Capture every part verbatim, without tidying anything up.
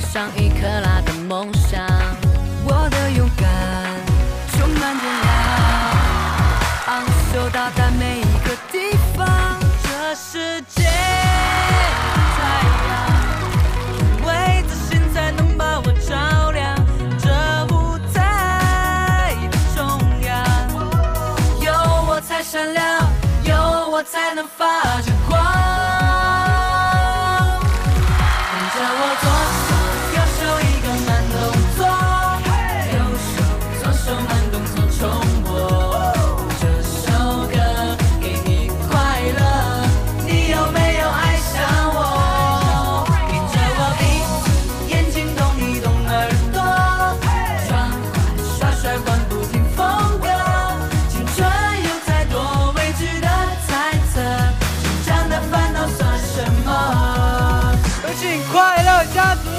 上一克拉的梦想。我的勇敢充满着爱，昂首到达每一个地方。这世界太阳，因为自信才能把我照亮。这舞台的中央，有我才闪亮，有我才能发着光。跟着我左手右手一个慢动作，右手左手慢动作重播。这首歌给你快乐，你有没有爱上我？跟着我鼻子眼睛动一动耳朵，爽快耍帅换不停风格。青春有太多未知的猜测，成长的烦恼算什么？ 有请快乐家族。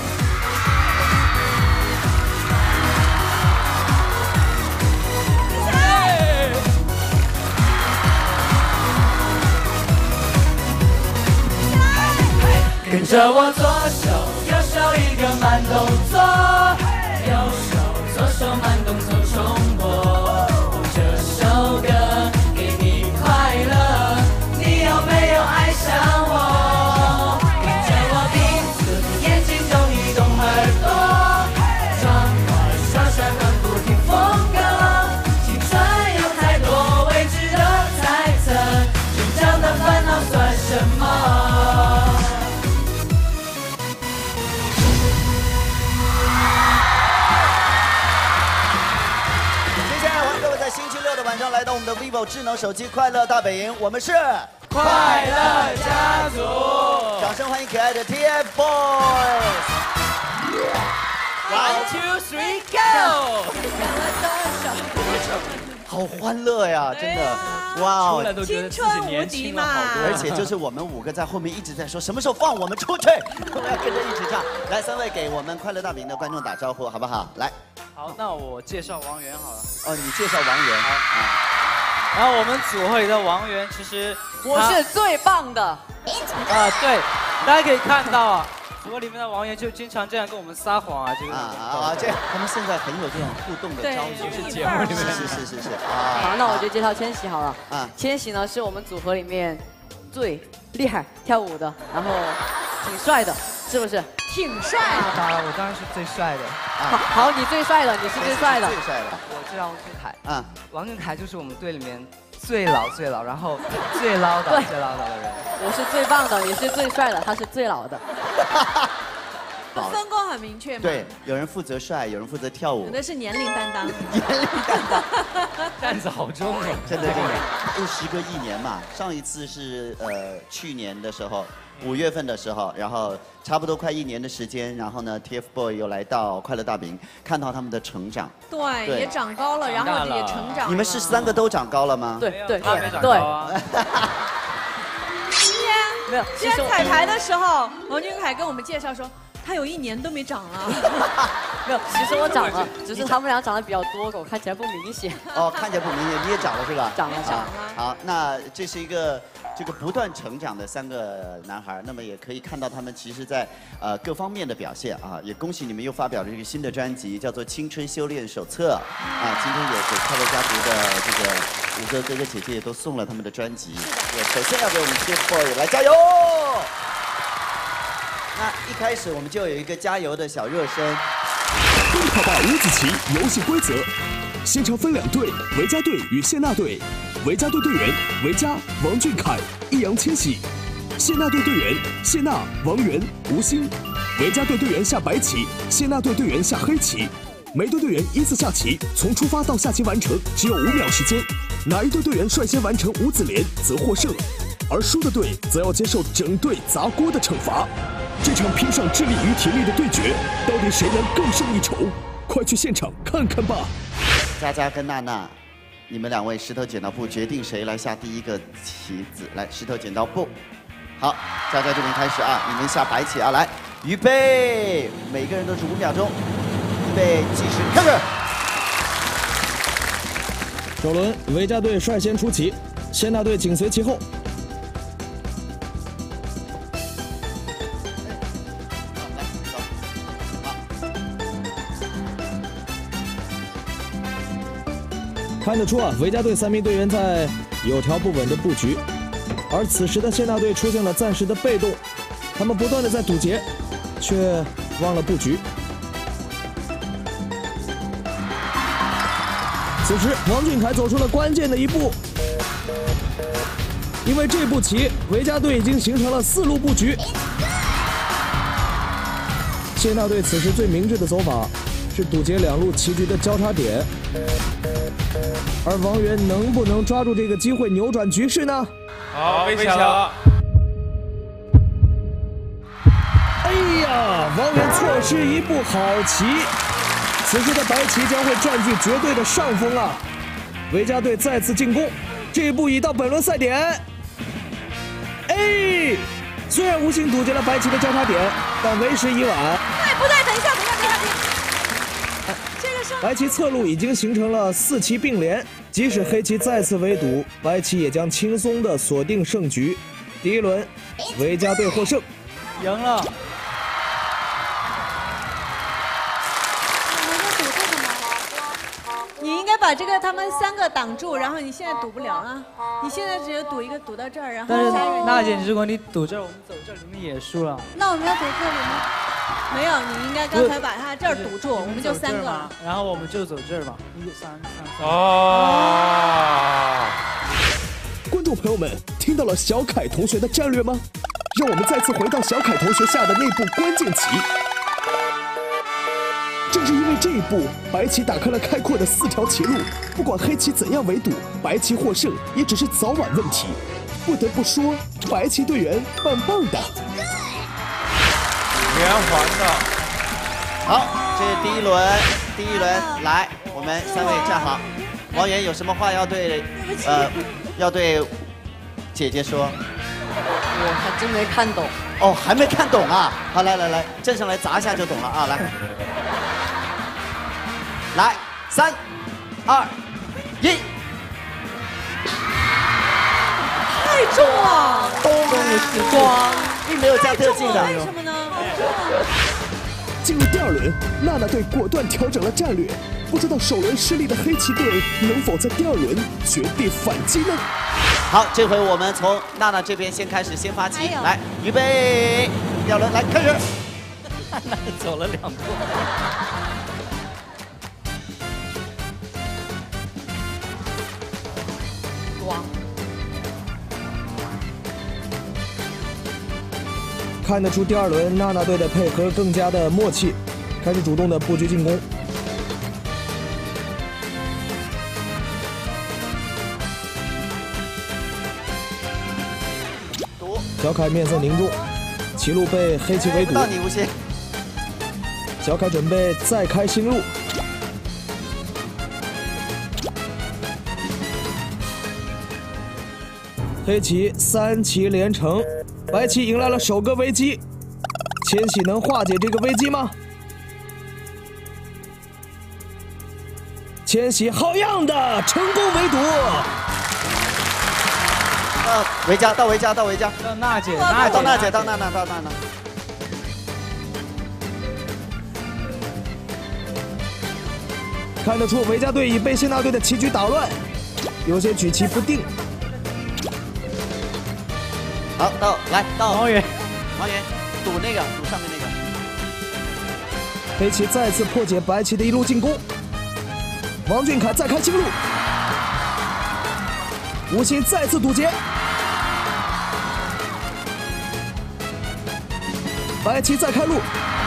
跟着我左手右手一个慢动作，右手左手慢动作重播。这首歌给你快乐，你有没有爱上我？跟着我鼻子眼睛动一动耳朵，爽快耍帅换不停风格。青春有太多未知的猜测，成长的烦恼算什么？ 晚上来到我们的 vivo 智能手机快乐大本营，我们是快乐家族， 掌声欢迎可爱的 T F Boys。 One two three go！ 好欢乐呀，真的，哇哦！ 出来都觉得自己年轻了好多。 而且就是我们五个在后面一直在说，什么时候放我们出去？我们要跟着一起唱。来，三位给我们快乐大本营的观众打招呼，好不好？来。 好，那我介绍王源好了。 哦，你介绍王源。 好啊。然后我们组合里的王源，其实我是最棒的。 啊，对，大家可以看到啊，组合里面的王源就经常这样跟我们撒谎啊，这个啊啊，这他们现在很有这种互动的招数， 是节目里面是是是是啊。 好，那我就介绍千玺好了。 啊， 千玺呢是我们组合里面最厉害跳舞的，然后挺帅的，是不是？ 挺帅的。 当然，我当然是最帅的。 好，好，你最帅了，你是最帅的。 最帅的。 我就叫王俊凯。 啊， 王俊凯就是我们队里面最老最老，然后最唠叨最唠叨的人。 我是最棒的，你是最帅的，他是最老的。 分工很明确嘛。 对，有人负责帅，有人负责跳舞。 有的是年龄担当。 年龄担当， 担子好重啊！ 真的真的。又时隔一年嘛，上一次是呃去年的时候。五月份的时候，然后差不多快一年的时间，然后呢 ，T F Boys 又来到快乐大本营，看到他们的成长。 对，也长高了，然后也成长了。 你们是三个都长高了吗？ 对对他没长高啊。 今天没有， 今天彩排的时候，王俊凯跟我们介绍说，他有一年都没长啊。 没有，其实我长了，只是他们俩长得比较多，我看起来不明显。 哦，看起来不明显，你也长了是吧？ 长了，长了。 好，那这是一个。这个不断成长的三个男孩，那么也可以看到他们其实在呃各方面的表现啊，也恭喜你们又发表了这个新的专辑，叫做《青春修炼手册》啊，今天也给快乐家族的这个五个哥哥姐姐也都送了他们的专辑。对，首先要给我们 T F Boys 来加油。那一开始我们就有一个加油的小热身。 奔跑吧五子棋游戏规则：现场分两队，维嘉队与谢娜队。维嘉队队员维嘉、王俊凯、易烊千玺；谢娜队队员谢娜、王源、吴昕。维嘉队队员下白棋，谢娜队队员下黑棋。每队队员依次下棋，从出发到下棋完成只有五秒时间。哪一队队员率先完成五子连，则获胜，而输的队则要接受整队砸锅的惩罚。这场拼上智力与体力的对决，到底谁能更胜一筹？快去现场看看吧！ 佳佳跟娜娜。你们两位石头剪刀布决定谁来下第一个棋子，来石头剪刀布。好，佳佳这边开始啊，你们下白棋啊，来，预备，每个人都是五秒钟，预备计时开始。 首轮，维嘉队率先出棋，谢娜队紧随其后。 看得出啊，维嘉队三名队员在有条不紊的布局，而此时的谢娜队出现了暂时的被动，他们不断的在堵截，却忘了布局。此时，王俊凯走出了关键的一步，因为这步棋，维嘉队已经形成了四路布局。谢娜队此时最明智的走法是堵截两路棋局的交叉点，而王源能不能抓住这个机会扭转局势呢？ 好，被抢了。 哎呀，王源错失一步好棋，此时的白棋将会占据绝对的上风啊！维嘉队再次进攻，这一步已到本轮赛点。哎，虽然无心堵截了白棋的交叉点，但为时已晚。 对不对？等一下，等一下，等一下，这个是白棋侧路已经形成了四棋并联，即使黑棋再次围堵，白棋也将轻松的锁定胜局。第一轮，维嘉队获胜， 赢了。 你应该把这个他们三个挡住，然后你现在堵不了了，你现在只有堵一个堵到这儿，然后但是下一个娜姐，如果你堵这儿，我们走这儿，你们也输了。 那我们要走这里吗？没有，你应该刚才把他这儿堵住，我们就三个了。 然后我们就走这儿吧，一三三三。 哦。 观众朋友们，听到了小凯同学的战略吗？让我们再次回到小凯同学下的那步关键棋。正是因为这一步，白棋打开了开阔的四条棋路，不管黑棋怎样围堵，白棋获胜也只是早晚问题。不得不说，白棋队员棒棒的。 连环的。 好，这是第一轮，第一轮来，我们三位站好。王源有什么话要对呃要对姐姐说？ 我还真没看懂。 哦，还没看懂啊！好，来来来，站上来砸一下就懂了啊！来，来，三、二、一， 太重了， 动了时光，并没有加特技的。 为什么呢？ 进入第二轮，娜娜队果断调整了战略，不知道首轮失利的黑棋队能否在第二轮绝地反击呢？ 好，这回我们从娜娜这边先开始，先发棋，来，预备，第二轮来开始。 娜娜走了两步。 哇！ 看得出第二轮娜娜队的配合更加的默契，开始主动的布局进攻。小凯面色凝重，棋路被黑棋围堵。 到你无心。 小凯准备再开新路。黑棋三棋连成，白棋迎来了首个危机。千玺能化解这个危机吗？千玺好样的，成功围堵。 到维嘉，到维嘉，到维嘉。 到娜姐， 娜到娜姐，到娜娜，到娜娜。 看得出维嘉队已被谢娜队的棋局打乱，有些举棋不定。 好，到来到王源， 王源堵那个，堵上面那个。 黑棋再次破解白棋的一路进攻，王俊凯再开新路，吴昕再次堵截，白棋再开路，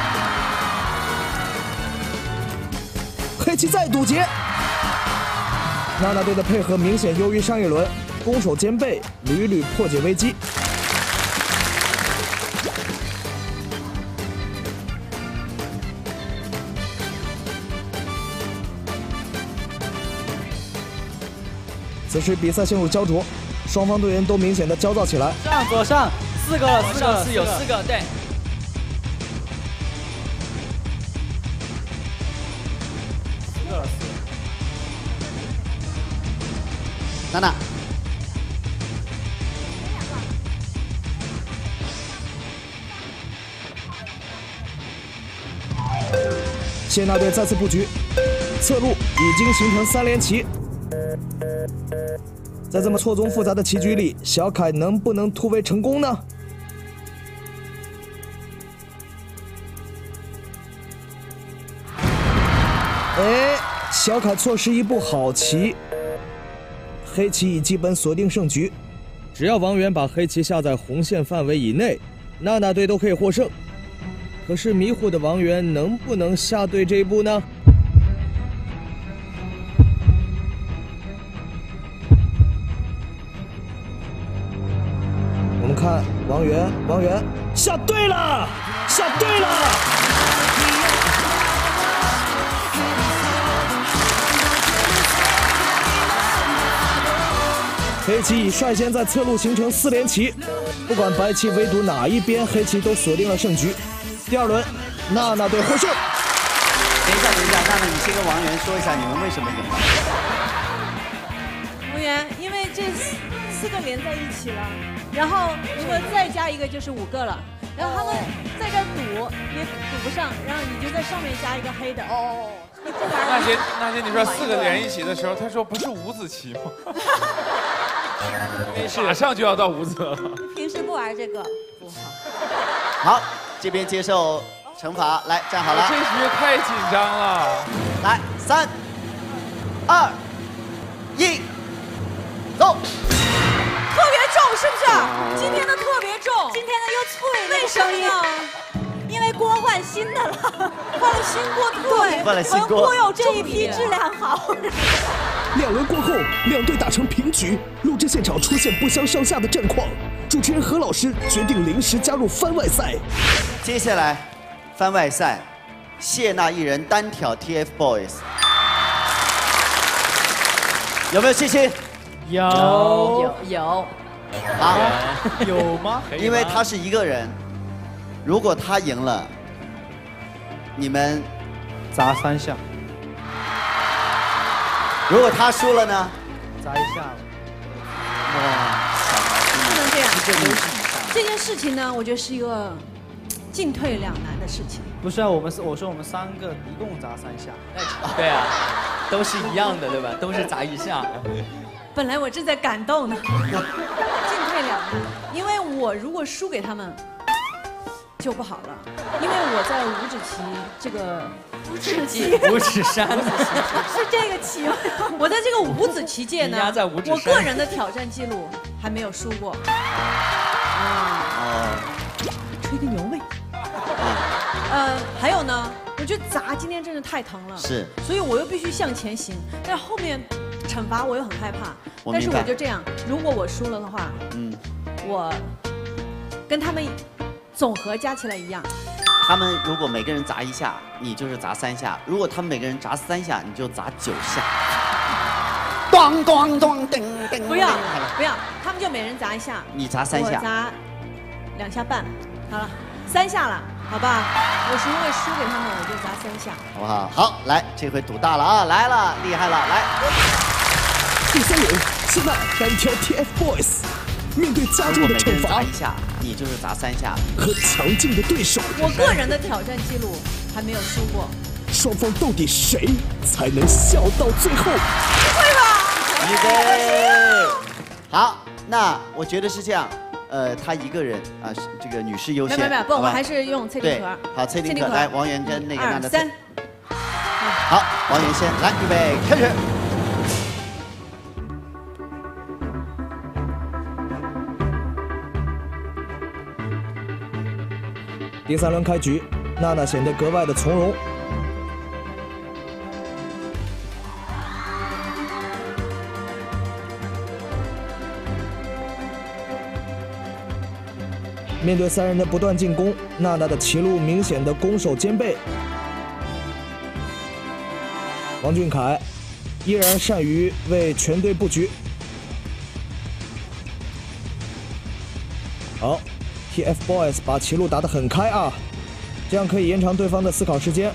黑棋再堵截。娜娜队的配合明显优于上一轮，攻守兼备，屡屡破解危机。此时比赛陷入焦灼，双方队员都明显的焦躁起来。 上左上四个了，四个了， 是有四个，对。 四个了，四个。 娜娜。 谢娜队再次布局，侧路已经形成三连棋。 在这么错综复杂的棋局里，小凯能不能突围成功呢？哎，小凯错失一步好棋，黑棋已基本锁定胜局。只要王源把黑棋下在红线范围以内，娜娜队都可以获胜。可是迷糊的王源能不能下对这一步呢？我们看王源，王源下对了，下对了。黑棋已率先在侧路形成四连棋，不管白棋围堵哪一边，黑棋都锁定了胜局。第二轮，娜娜队获胜。 等一下，等一下，娜娜，你先跟王源说一下你们为什么赢了。 王源，因为这四四个连在一起了，然后如果再加一个就是五个了，然后他们在这赌也赌不上，然后你就在上面加一个黑的。哦，你不玩。 那些那些，你说四个连一起的时候，他说不是五子棋吗？马上就要到五子了。 平时不玩这个，不好。 好，这边接受惩罚，来站好了。 这局太紧张了。 来，三、二、一，走。 特别重，是不是？今天的特别重，今天的又脆，为什么呢？因为锅换新的了，换了新锅，对， 换了新锅， 锅有这一批质量好。 两轮过后，两队打成平局，录制现场出现不相上下的战况。主持人何老师决定临时加入番外赛。 接下来，番外赛，谢娜一人单挑 T F Boys， 有没有信心？ 有有有。 好， 有吗？ 因为他是一个人，如果他赢了，你们砸三下。 如果他输了呢？ 砸一下。 哇， 不能这样。 这都是这件事情呢，我觉得是一个进退两难的事情。 不是啊，我们是我说我们三个一共砸三下。 对啊，都是一样的，对吧？都是砸一下。 本来我正在感动呢，进退两难，因为我如果输给他们就不好了，因为我在五子棋这个五子棋五指山是这个棋吗？我在这个五子棋界呢，我个人的挑战记录还没有输过。啊，吹个牛味。呃，还有呢，我觉得砸今天真的太疼了， 是， 所以我又必须向前行，但是后面惩罚我又很害怕， 我但是我就这样，如果我输了的话，嗯，我跟他们总和加起来一样。 他们如果每个人砸一下，你就是砸三下；如果他们每个人砸三下，你就砸九下。咚咚咚叮叮。 不要不要，他们就每人砸一下。 你砸三下。 我砸两下半，好了，三下了，好吧？我如果输给他们，我就砸三下， 好不好？好，来，这回赌大了啊！来了，厉害了，来。 第三轮，谢娜单挑 T F Boys， 面对加重的惩罚， 砸一下，你就是砸三下。 和强劲的对手， 我个人的挑战记录还没有输过。 双方到底谁才能笑到最后？ 不会吧？ 预备。好，那我觉得是这样。呃，他一个人啊，这个女士优先。 没有没有，不，我还是用脆丁壳。 好，脆丁壳，来，王源跟那个娜娜。 三。 好，王源先来，预备，开始。 第三轮开局，娜娜显得格外的从容。面对三人的不断进攻，娜娜的棋路明显的攻守兼备。王俊凯依然善于为全队布局。好 ，T F Boys 把棋路打得很开啊，这样可以延长对方的思考时间。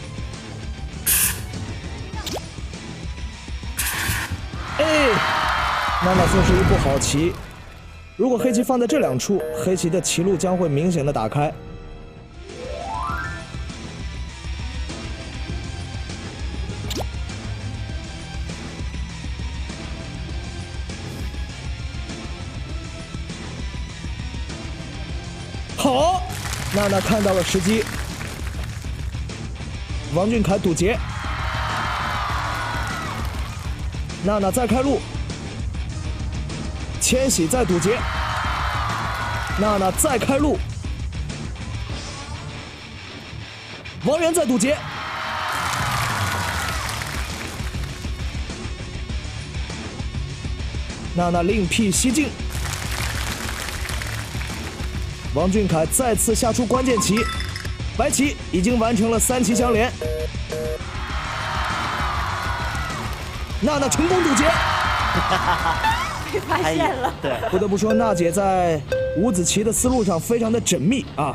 哎，娜娜错失一步好棋。如果黑棋放在这两处，黑棋的棋路将会明显的打开。 好，娜娜看到了时机，王俊凯堵截，娜娜再开路，千玺再堵截，娜娜再开路，王源再堵截。 娜娜另辟蹊径，王俊凯再次下出关键棋，白棋已经完成了三棋相连，娜娜成功堵截， 被发现了。 对， 不得不说，娜姐在五子棋的思路上非常的缜密啊。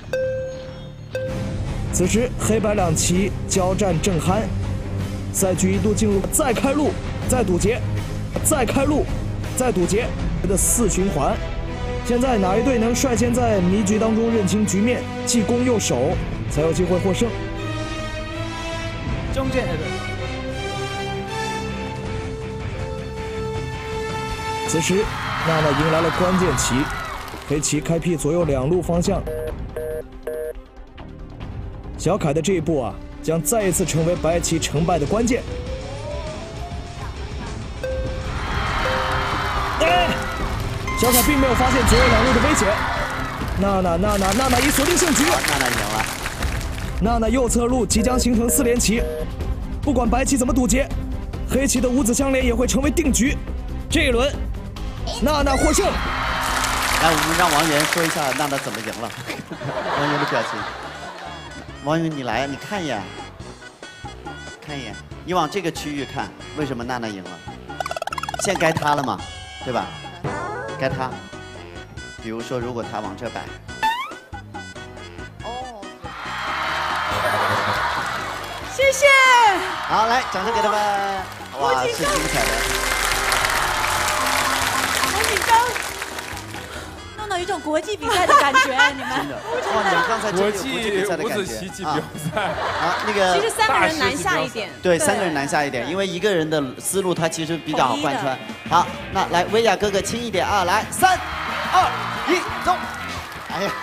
此时黑白两棋交战正酣，赛局一度进入再开路，再堵截，再开路。 再堵截的四循环，现在哪一队能率先在迷局当中认清局面，既攻又守，才有机会获胜。 中间那队。 此时，娜娜迎来了关键棋，黑棋开辟左右两路方向。小凯的这一步啊，将再一次成为白棋成败的关键。 小凯并没有发现左右两路的危险，娜娜娜娜娜娜已锁定胜局。 娜娜赢了。 娜娜右侧路即将形成四连棋，不管白棋怎么堵截，黑棋的五子相连也会成为定局。这一轮，娜娜获胜。 来，我们让王源说一下娜娜怎么赢了。王源的表情。王源，你来，你看一眼，看一眼，你往这个区域看，为什么娜娜赢了？现在该她了嘛，对吧？ 该他，比如说，如果他往这摆， 哦，谢谢。 好，来，掌声给他们。哇，是精彩的。 好紧张，弄到一种国际比赛的感觉，你们。 真的，哇，你们刚才真的有国际比赛的感觉。 五子棋锦标赛啊，那个。 其实三个人南下一点。 对，三个人南下一点，因为一个人的思路他其实比较好贯穿。好，那来薇娅哥哥轻一点啊，来，三、二、一，走。哎呀。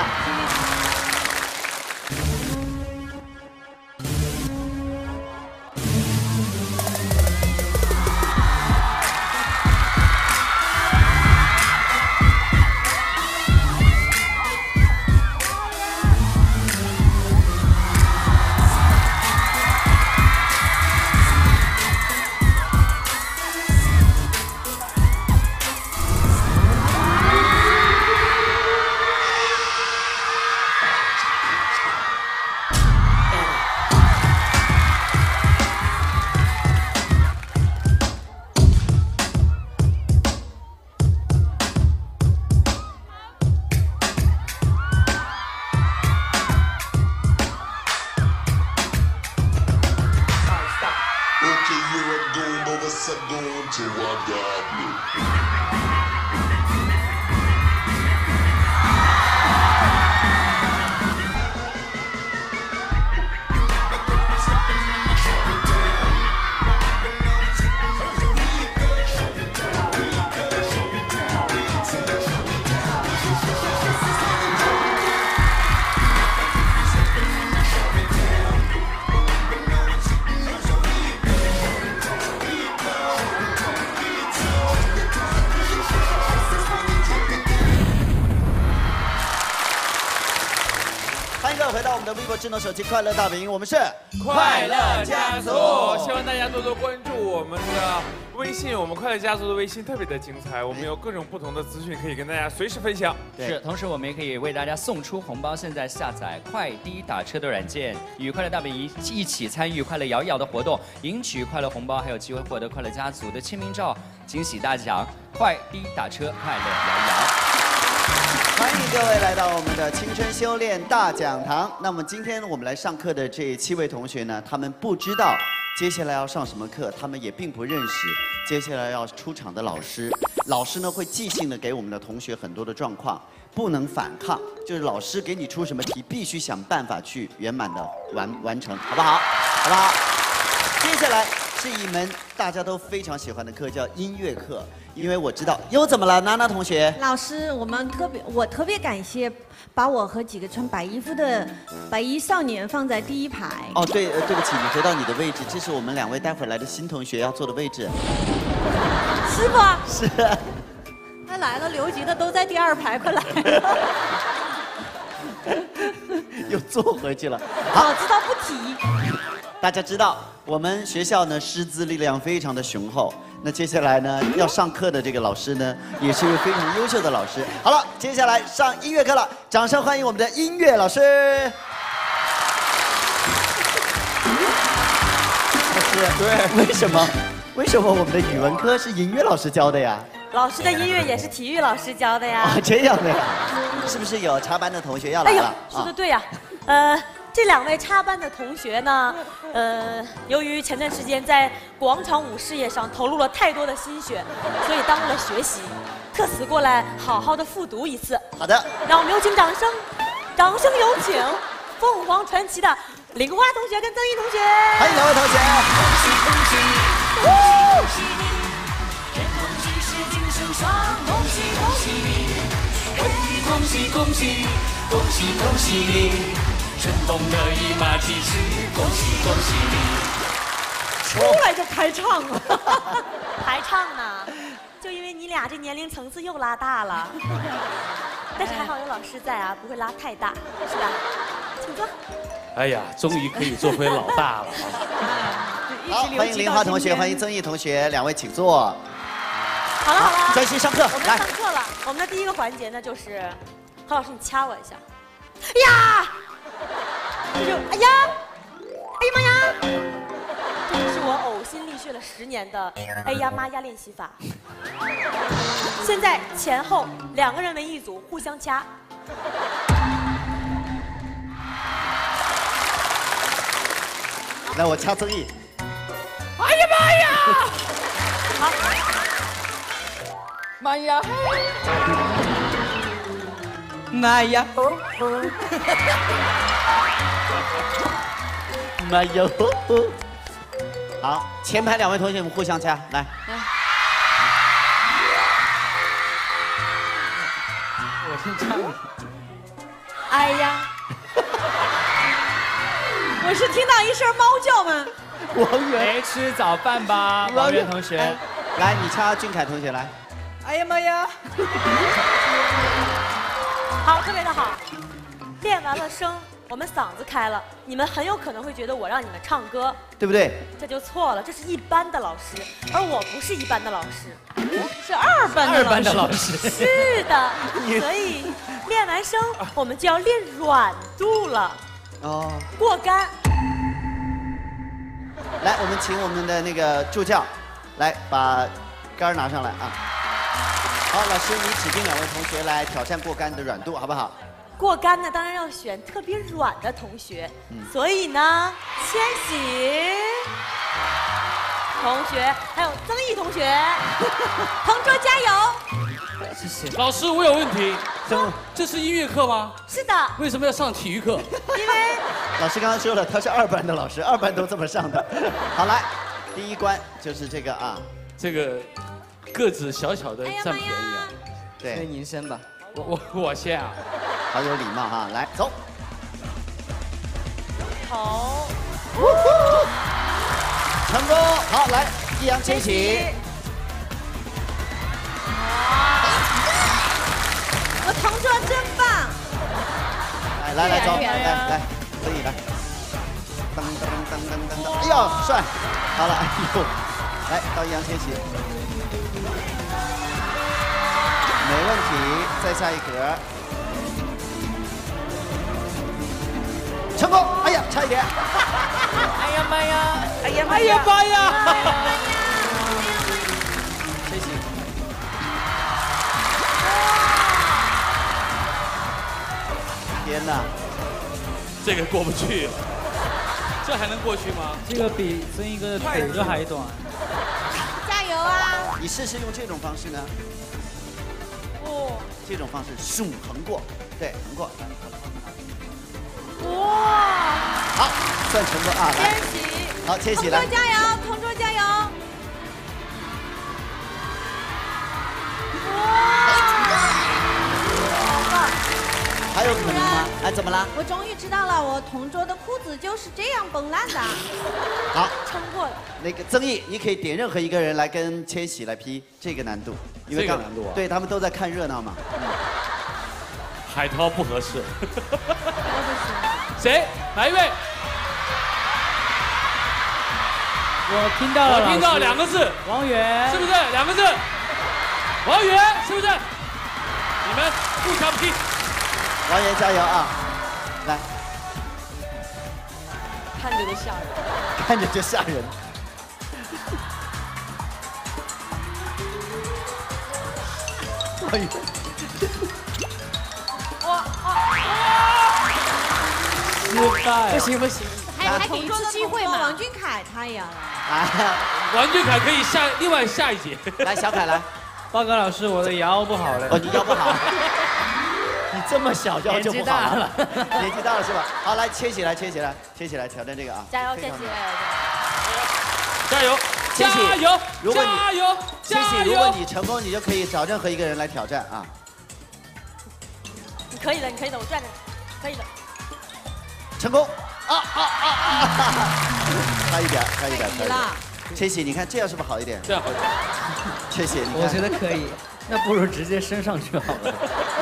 回到我们的微博智能手机快乐大本营，我们是快乐家族，希望大家多多关注我们的微信，我们快乐家族的微信特别的精彩，我们有各种不同的资讯可以跟大家随时分享。 是，同时我们也可以为大家送出红包。现在下载快滴打车的软件，与快乐大本营一起参与快乐摇一摇的活动，赢取快乐红包，还有机会获得快乐家族的签名照、惊喜大奖。快滴打车，快乐摇一摇。 欢迎各位来到我们的青春修炼大讲堂。那么今天我们来上课的这七位同学呢，他们不知道接下来要上什么课，他们也并不认识接下来要出场的老师。老师呢会即兴的给我们的同学很多的状况，不能反抗，就是老师给你出什么题，必须想办法去圆满的完完成，好不好？好不好？接下来是一门大家都非常喜欢的课，叫音乐课。因为我知道，又怎么了，娜娜同学？ 老师，我们特别，我特别感谢把我和几个穿白衣服的白衣少年放在第一排。 哦，对，呃对不起，你回到你的位置，这是我们两位待会儿来的新同学要坐的位置。 师傅。 是。 他来了，留级的都在第二排，快来。 又坐回去了。 好，知道不提。 大家知道，我们学校呢师资力量非常的雄厚。那接下来呢，要上课的这个老师呢，也是一位非常优秀的老师。好了，接下来上音乐课了，掌声欢迎我们的音乐老师。老师，对，为什么？为什么我们的语文科是音乐老师教的呀？ 老师的音乐也是体育老师教的呀。 哦，这样的呀？是不是有插班的同学要来了？ 哎呦，说的对呀。呃，这两位插班的同学呢，呃，由于前段时间在广场舞事业上投入了太多的心血，所以耽误了学习，特此过来好好的复读一次。 好的， 让我们有请掌声，掌声有请凤凰传奇的林花同学跟曾毅同学。 欢迎两位同学。 恭喜恭喜恭喜你，人同喜事精神爽，恭喜恭喜你，恭喜恭喜恭喜恭喜你，春风得意马蹄疾，恭喜恭喜你。 出来就开唱了， 还唱呢，就因为你俩这年龄层次又拉大了，但是还好有老师在啊，不会拉太大，是吧？请坐。 哎呀，终于可以做回老大了好，欢迎林花同学，欢迎曾毅同学，两位请坐。 好了好了， 专心上课。 我们上课了。我们的第一个环节呢，就是何老师，你掐我一下。哎呀！这就哎呀！哎呀妈呀！这是我呕心沥血了十年的哎呀妈呀练习法。现在前后两个人为一组，互相掐。 来，我掐曾毅。 哎呀妈呀！ 好。 妈呀！ 妈呀！ 妈呀！好，前排两位同学们互相掐，来。 我先唱。 哎呀！我是听到一声猫叫吗？ 王源， 没吃早饭吧，王源同学？ 来，你掐俊凯同学来。 哎呀妈呀！ 好，特别的好。练完了声，我们嗓子开了，你们很有可能会觉得我让你们唱歌， 对不对？ 这就错了，这是一般的老师，而我不是一般的老师， 是二班的老师。 二班的老师。 是的，所以练完声，我们就要练软度了。 哦。 过杆。 来，我们请我们的那个助教，来把杆拿上来啊。好，老师，你指定两位同学来挑战过杆的软度，好不好？ 过杆呢，当然要选特别软的同学，嗯、所以呢，千玺同学还有曾毅同学，同桌加油！ 谢谢。老师，我有问题。这这是音乐课吗？ 是的。 为什么要上体育课？ 因为老师刚刚说了，他是二班的老师，二班都这么上的。好，来，第一关就是这个啊， 这个个子小小的占便宜啊。 对， 先您先吧。 我我我先啊。 好有礼貌哈，来走。 好。 成功，好来，易烊千玺。 我同桌真棒。 来来来走，来来，可以来。噔噔噔噔噔噔，哎呦帅！好了，哎呦，来到易烊千玺。没问题，再下一格。成功！哎呀，差一点。 哎呀妈呀！ 哎呀妈呀！妈呀！ 谁行？天哪！ 这个过不去，这还能过去吗？ 这个比曾毅哥的腿都还短。 加油啊！ 你试试用这种方式呢？ 哦。 这种方式，咻，横过，对，横过。 哇！ 好，算成功啊！ 千玺， 好，切起同来。 桌加油，同桌加油！ 还有可能吗？哎，怎么了？ 我终于知道了，我同桌的裤子就是这样崩烂的。 好， 撑过了。 那个曾毅，你可以点任何一个人来跟千玺来 P 这个难度，因为这个刚难度啊对他们都在看热闹嘛。 海涛不合适。谁？哪一位？ 我听到了， 我听到两个字， 王源， 是不是两个字？王源是不是？你们互相 P。 王源加油啊！来， 看着就吓人， 看着就吓人。王源。 哇失败， 不行不行， 还还给一次机会嘛？王俊凯他也要来。 啊， 王俊凯可以下另外下一节。 来，小凯来。 报告老师，我的腰不好了。 哦，你腰不好。你这么小腰就不好了。 年纪大了。 年纪大了是吧？好，来切起来，切起来，切起来，挑战这个啊！ 加油，千玺！ 加油！ 千玺加油！ 如果你加油！ 千玺，如果你成功，你就可以找任何一个人来挑战啊！ 你可以的，你可以的，我转着，可以的。 成功！啊啊啊啊！差一点，差一点，差一点。千玺，你看这样是不是好一点？ 这样好一点。 千玺，你看。 我觉得可以，那不如直接升上去好了。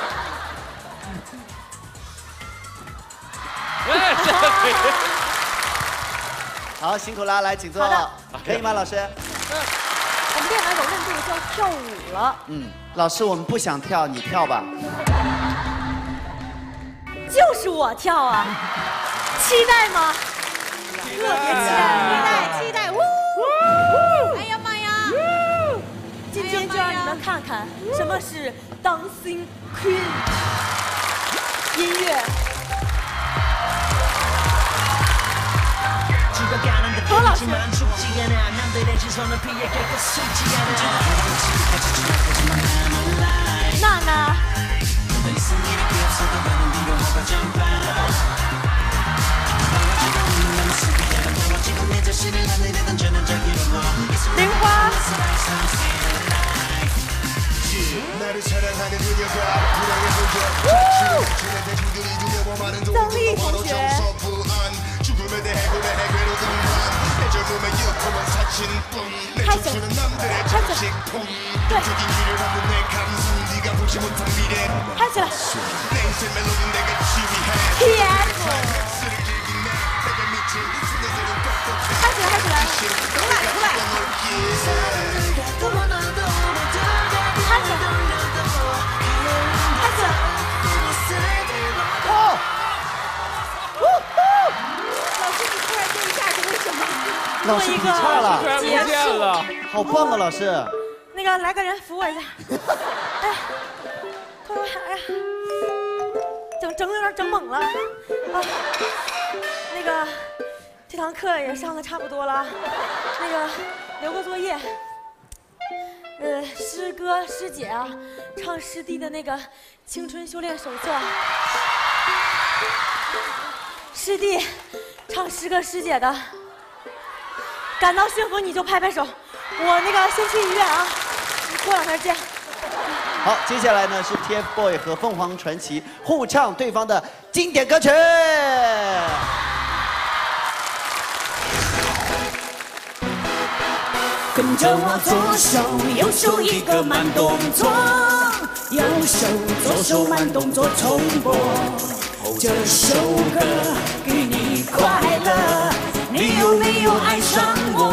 哎，这个可以。 好，辛苦啦，来，请坐。可以吗，老师？ 嗯，我们练完柔韧度就要跳舞了。 嗯，老师，我们不想跳，你跳吧。 就是我跳啊，期待吗？特别期待， 期待期待！呜！哎呀妈呀！ 今天就让你们看看什么是 Dancing Queen 音乐。何老师，娜娜，玲花。曾毅同学。开始，开始，对，开起来 ，P F， 开起来，开起来，出来，出来，开起来，开起来， 哦， 老师，你突然这一下是为什么？ 老师，你唱了， 结束了， 好棒啊，老师！ 那个来个人扶我一下，哎，快快，哎呀，整整有点整懵了，啊，那个这堂课也上的差不多了，那个留个作业，呃，师哥师姐啊，唱师弟的那个青春修炼手册，师弟唱师哥师姐的。感到幸福你就拍拍手，我那个先去医院啊，过两天见。 好，接下来呢是 TFBOYS 和凤凰传奇互唱对方的经典歌曲。 跟着我左手右手一个慢动作，右手左手慢动作重播。这首歌给你快乐。你有没有爱上我？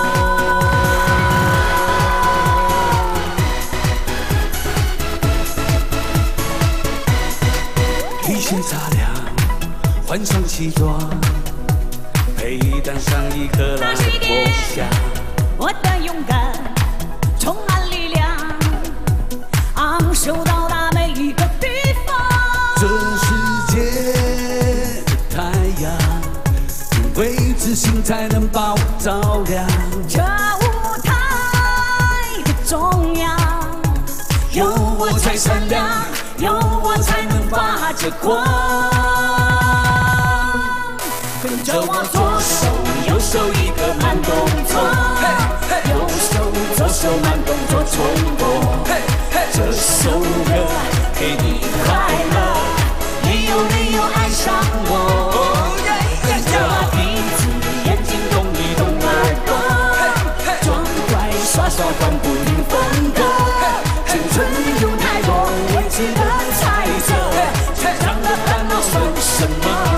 披星擦亮，换上西装，配戴上一颗蓝的梦想。 我的勇敢充满力量，昂首到达每一个地方。 这世界的太阳。因为自信才能把我照亮。 这舞台的中央，有我才闪亮，有我才能发着光。跟着我左手右手手一个慢动作，右手左手慢动作重播。这首歌给你快乐，也有理由爱上我。跟着我鼻子眼睛动一动耳朵，装乖耍耍换不停风格。青春有太多未知的猜测，成长的烦恼算什么？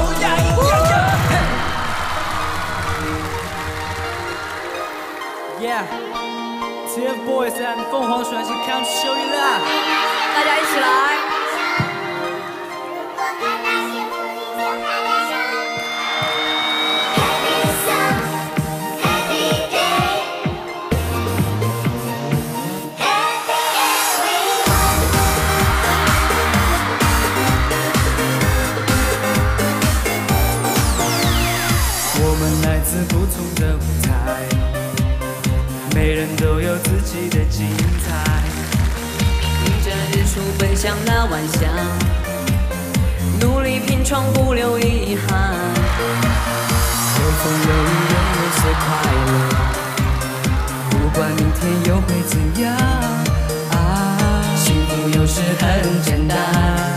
Yeah, T F Boys and 凤凰传奇 come show you love， 大家一起来。 我们来自不同的舞台，每人都有自己的精彩。 迎着日出奔向那晚霞，努力拼闯不留遗憾。 有风有雨人有些快乐，不管明天又会怎样。啊，幸福有时很简单，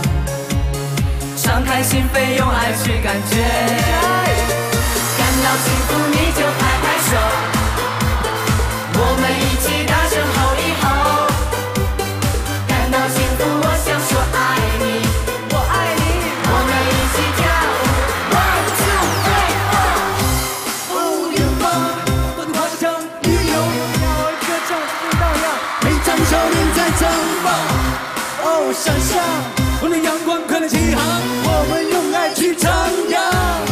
敞开心扉，用爱去感觉。 感到幸福你就拍拍手，我们一起大声吼一吼。感到幸福，我想说爱你，我爱你。我们一起跳舞 ，one two three four。 哦，远方的花香与有我歌唱就荡漾，每张少年在绽放。哦，想象，我的阳光快乐起航，我们用爱去徜徉。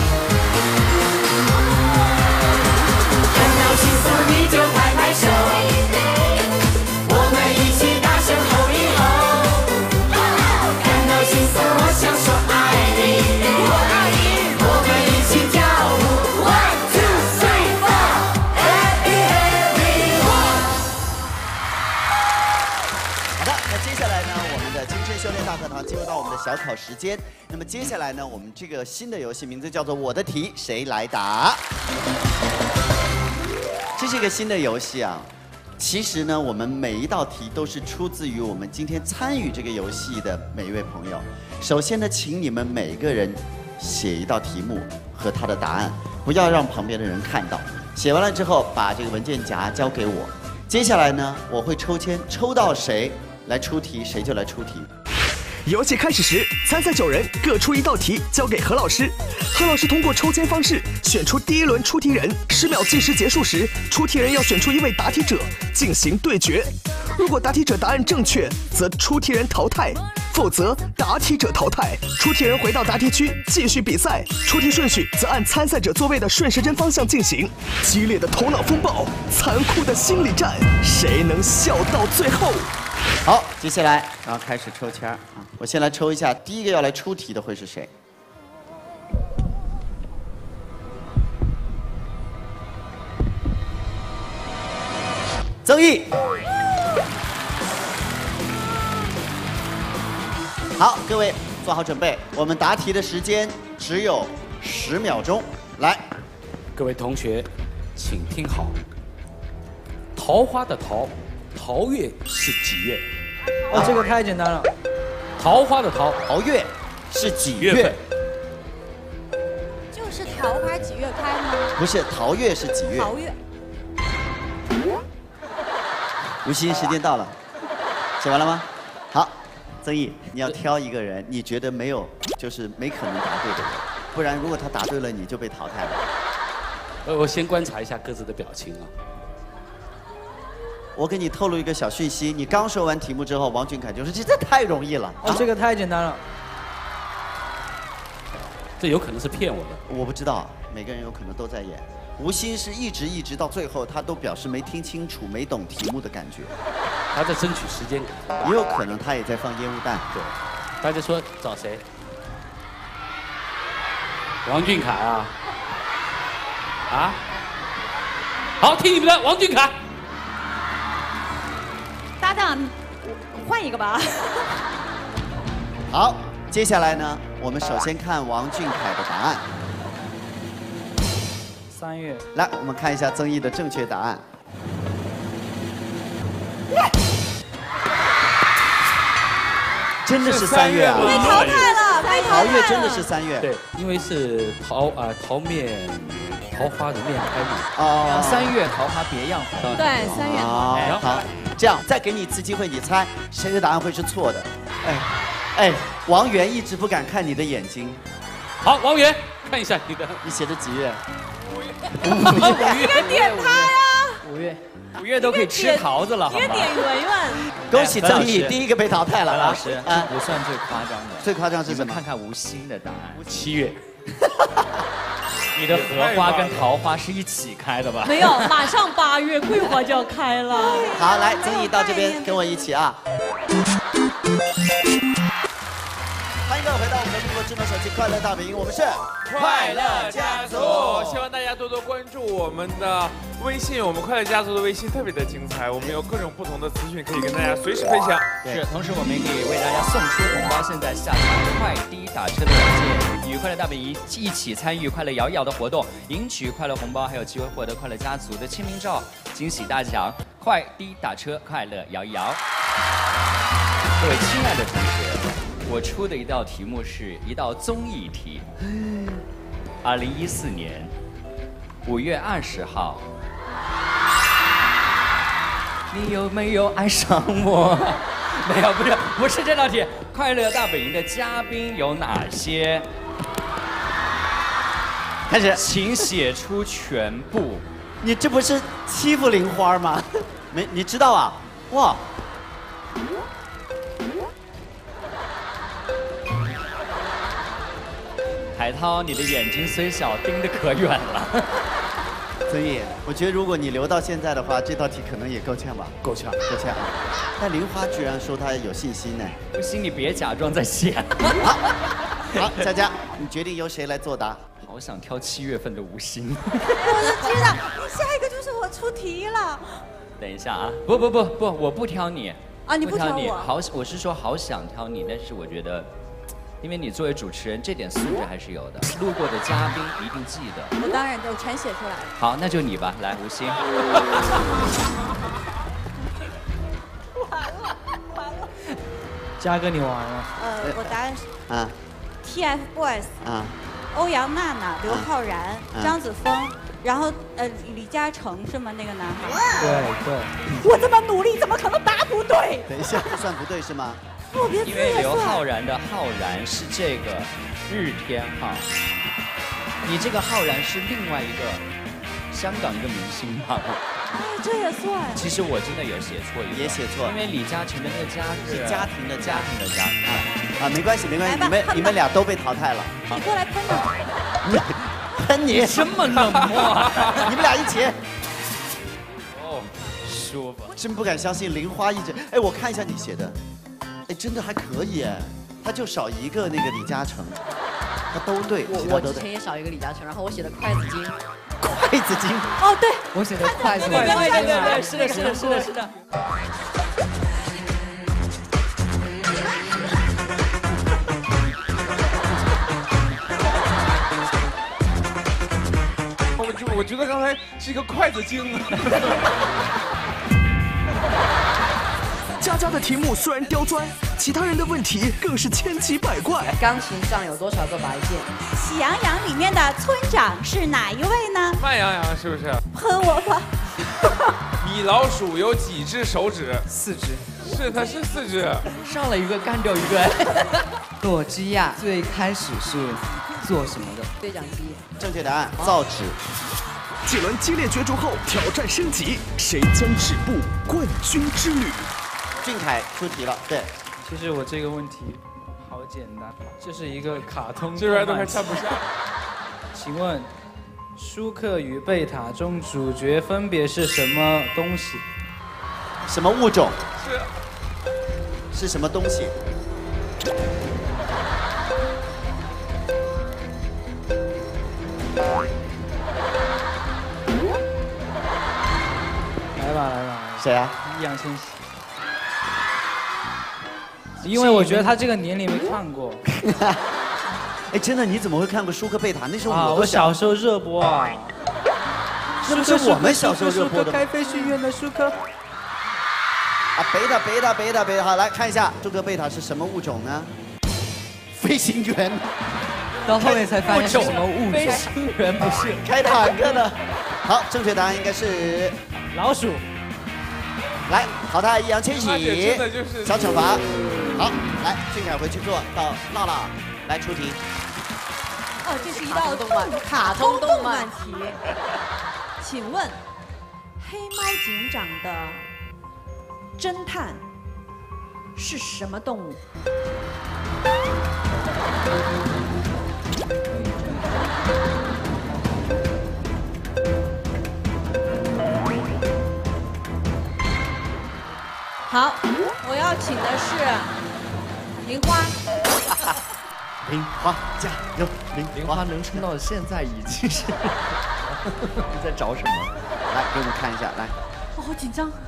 幸福你就拍拍手，我们一起大声吼一吼。感到幸福，我想说爱你，我爱你。我们一起跳舞 ，one two three four，happy everyone。 好的，那接下来呢，我们的青春修炼大课堂进入到我们的小考时间。那么接下来呢，我们这个新的游戏名字叫做“我的题谁来答”。 这是一个新的游戏啊，其实呢，我们每一道题都是出自于我们今天参与这个游戏的每一位朋友。首先呢，请你们每个人写一道题目和他的答案，不要让旁边的人看到。写完了之后，把这个文件夹交给我。接下来呢，我会抽签，抽到谁来出题，谁就来出题。 游戏开始时，参赛九人各出一道题，交给何老师。何老师通过抽签方式选出第一轮出题人。十秒计时结束时，出题人要选出一位答题者进行对决。如果答题者答案正确，则出题人淘汰；否则答题者淘汰。出题人回到答题区继续比赛。出题顺序则按参赛者座位的顺时针方向进行。激烈的头脑风暴，残酷的心理战，谁能笑到最后？ 好，接下来然后开始抽签啊！我先来抽一下，第一个要来出题的会是谁？曾毅。好，各位做好准备，我们答题的时间只有十秒钟，来， 各位同学，请听好，桃花的桃。 桃月是几月？ 哦，这个太简单了。 桃花的桃， 桃月是几月？ 月就是桃花几月开吗？ 不是，桃月是几月？ 桃月。 吴昕，时间到了，写完了吗？好，曾毅，你要挑一个人，你觉得没有，就是没可能答对的人，不然如果他答对了，你就被淘汰了。 呃，我先观察一下各自的表情啊。 我给你透露一个小讯息，你刚说完题目之后，王俊凯就说：“这这太容易了。” 哦，这个太简单了。 这有可能是骗我的。 我不知道，每个人有可能都在演。吴昕是一直一直到最后，他都表示没听清楚、没懂题目的感觉。 他在争取时间。 也有可能他也在放烟雾弹。 对，大家说找谁？王俊凯啊？啊？好，听你们的，王俊凯。 搭档，换一个吧。 好，接下来呢，我们首先看王俊凯的答案。 三三月。 来，我们看一下曾毅的正确答案。真的是三月啊！ 被淘汰了，被淘汰了。 桃月真的是三月。 对，因为是桃啊桃面桃花的面开日。 哦， 三月桃花别样红。 对，三月。 好，好，这样再给你一次机会，你猜谁的答案会是错的？哎，哎，王源一直不敢看你的眼睛。 好，王源，看一下你的， 你写的几月？ 五月。 应该点他呀。 五月，五月都可以吃桃子了，好吗？ 应该点圆圆。 恭喜曾毅，第一个被淘汰了。 老师，这不算最夸张的。 最夸张是什么？ 看看吴昕的答案。 七月。 你的荷花跟桃花是一起开的吧？ 没有，马上八月桂花就要开了。 好，来，曾毅到这边跟我一起啊。欢迎各位回到我们的中国智能手机快乐大本营，我们是快乐家族，希望大家多多关注我们的微信，我们快乐家族的微信特别的精彩，我们有各种不同的资讯可以跟大家随时分享。 是，同时我们也可以为大家送出红包，现在下载快滴打车的软件，与快乐大本营一起参与快乐摇一摇的活动，赢取快乐红包，还有机会获得快乐家族的签名照、惊喜大奖。快滴打车，快乐摇一摇。各位亲爱的同学，我出的一道题目是一道综艺题。二零一四年五月二十号，你有没有爱上我？没有，不是，不是这道题。快乐大本营的嘉宾有哪些？ 开始， 请写出全部。 你这不是欺负玲花吗？没，你知道啊？哇！ 海涛，你的眼睛虽小，盯得可远了。 曾毅，我觉得如果你留到现在的话，这道题可能也够呛吧？ 够呛， 够呛。但玲花居然说她有信心呢。 不行，你别假装在写。 好，好，佳佳，你决定由谁来作答？ 好想挑七月份的吴昕。 我就知道，你下一个就是我出题了。 等一下啊！不不不不，我不挑你啊！你不挑我？ 好，我是说好想挑你，但是我觉得。因为你作为主持人，这点素质还是有的。路过的嘉宾一定记得。 我当然都全写出来了。 好，那就你吧，来，吴昕。 完了完了。 嘉哥，你完了。 呃，我答案是啊 ，TFBOYS 啊， 欧阳娜娜、刘昊然、张子枫，然后呃李嘉诚是吗？那个男孩。 对对。 我这么努力，怎么可能答不对？ 等一下，不算不对是吗？ 因为刘昊然的昊然是这个日天昊，你这个昊然是另外一个香港一个明星吧？ 哎，这也算。 其实我真的有写错一个， 也写错， 因为李嘉诚的那个家是家庭的家庭的家啊啊，没关系没关系，你们你们俩都被淘汰了。 你过来喷我，喷你这么冷漠， 你们俩一起。 哦，说吧， 真不敢相信玲花一直，哎，我看一下你写的。哎，真的还可以哎，他就少一个那个李嘉诚，他都对， 我其他都对。 我之前也少一个李嘉诚，然后我写的筷子精。 筷子精。 哦，对， 我写的筷子精。 对对对对，是的，是的，是的，是的。 我就我觉得刚才是一个筷子精。 佳佳的题目虽然刁钻，其他人的问题更是千奇百怪。 钢琴上有多少个白键？ 喜羊羊里面的村长是哪一位呢？ 慢羊羊是不是？ 喷我吧！ 米老鼠有几只手指？ 四只。 是，它是四只。 上了一个干掉一个。 诺基亚最开始是做什么的？ 对讲机。 正确答案：造纸。 几轮激烈角逐后，挑战升级，谁将止步冠军之旅？ 俊凯出题了，对。 其实我这个问题好简单，这是一个卡通。 这边都快看不下。 请问，舒克与贝塔中主角分别是什么东西？ 什么物种？ 是。 是什么东西？ 来吧来吧。 谁啊？ 易烊千玺。因为我觉得他这个年龄没看过。 哎，真的，你怎么会看过舒克贝塔？那时候啊，我小时候热播啊。 那不是我们小时候热播的吗？ 开飞行员的舒克。 啊，贝塔贝塔贝塔贝塔，好来看一下朱克贝塔是什么物种呢？飞行员。 到后面才发现是什么物种？ 飞行员不是开坦克的。好，正确答案应该是老鼠。 来淘汰易烊千玺， 真的就是小惩罚。好，来俊凯回去做，到娜娜来出题。 哦，这是一道动漫卡通动漫题。请问，黑猫警长的侦探是什么动物？好，我要请的是玲花。 玲花加油！玲玲花能撑到现在已经是你在找什么？ 来给我们看一下，来。 我好紧张。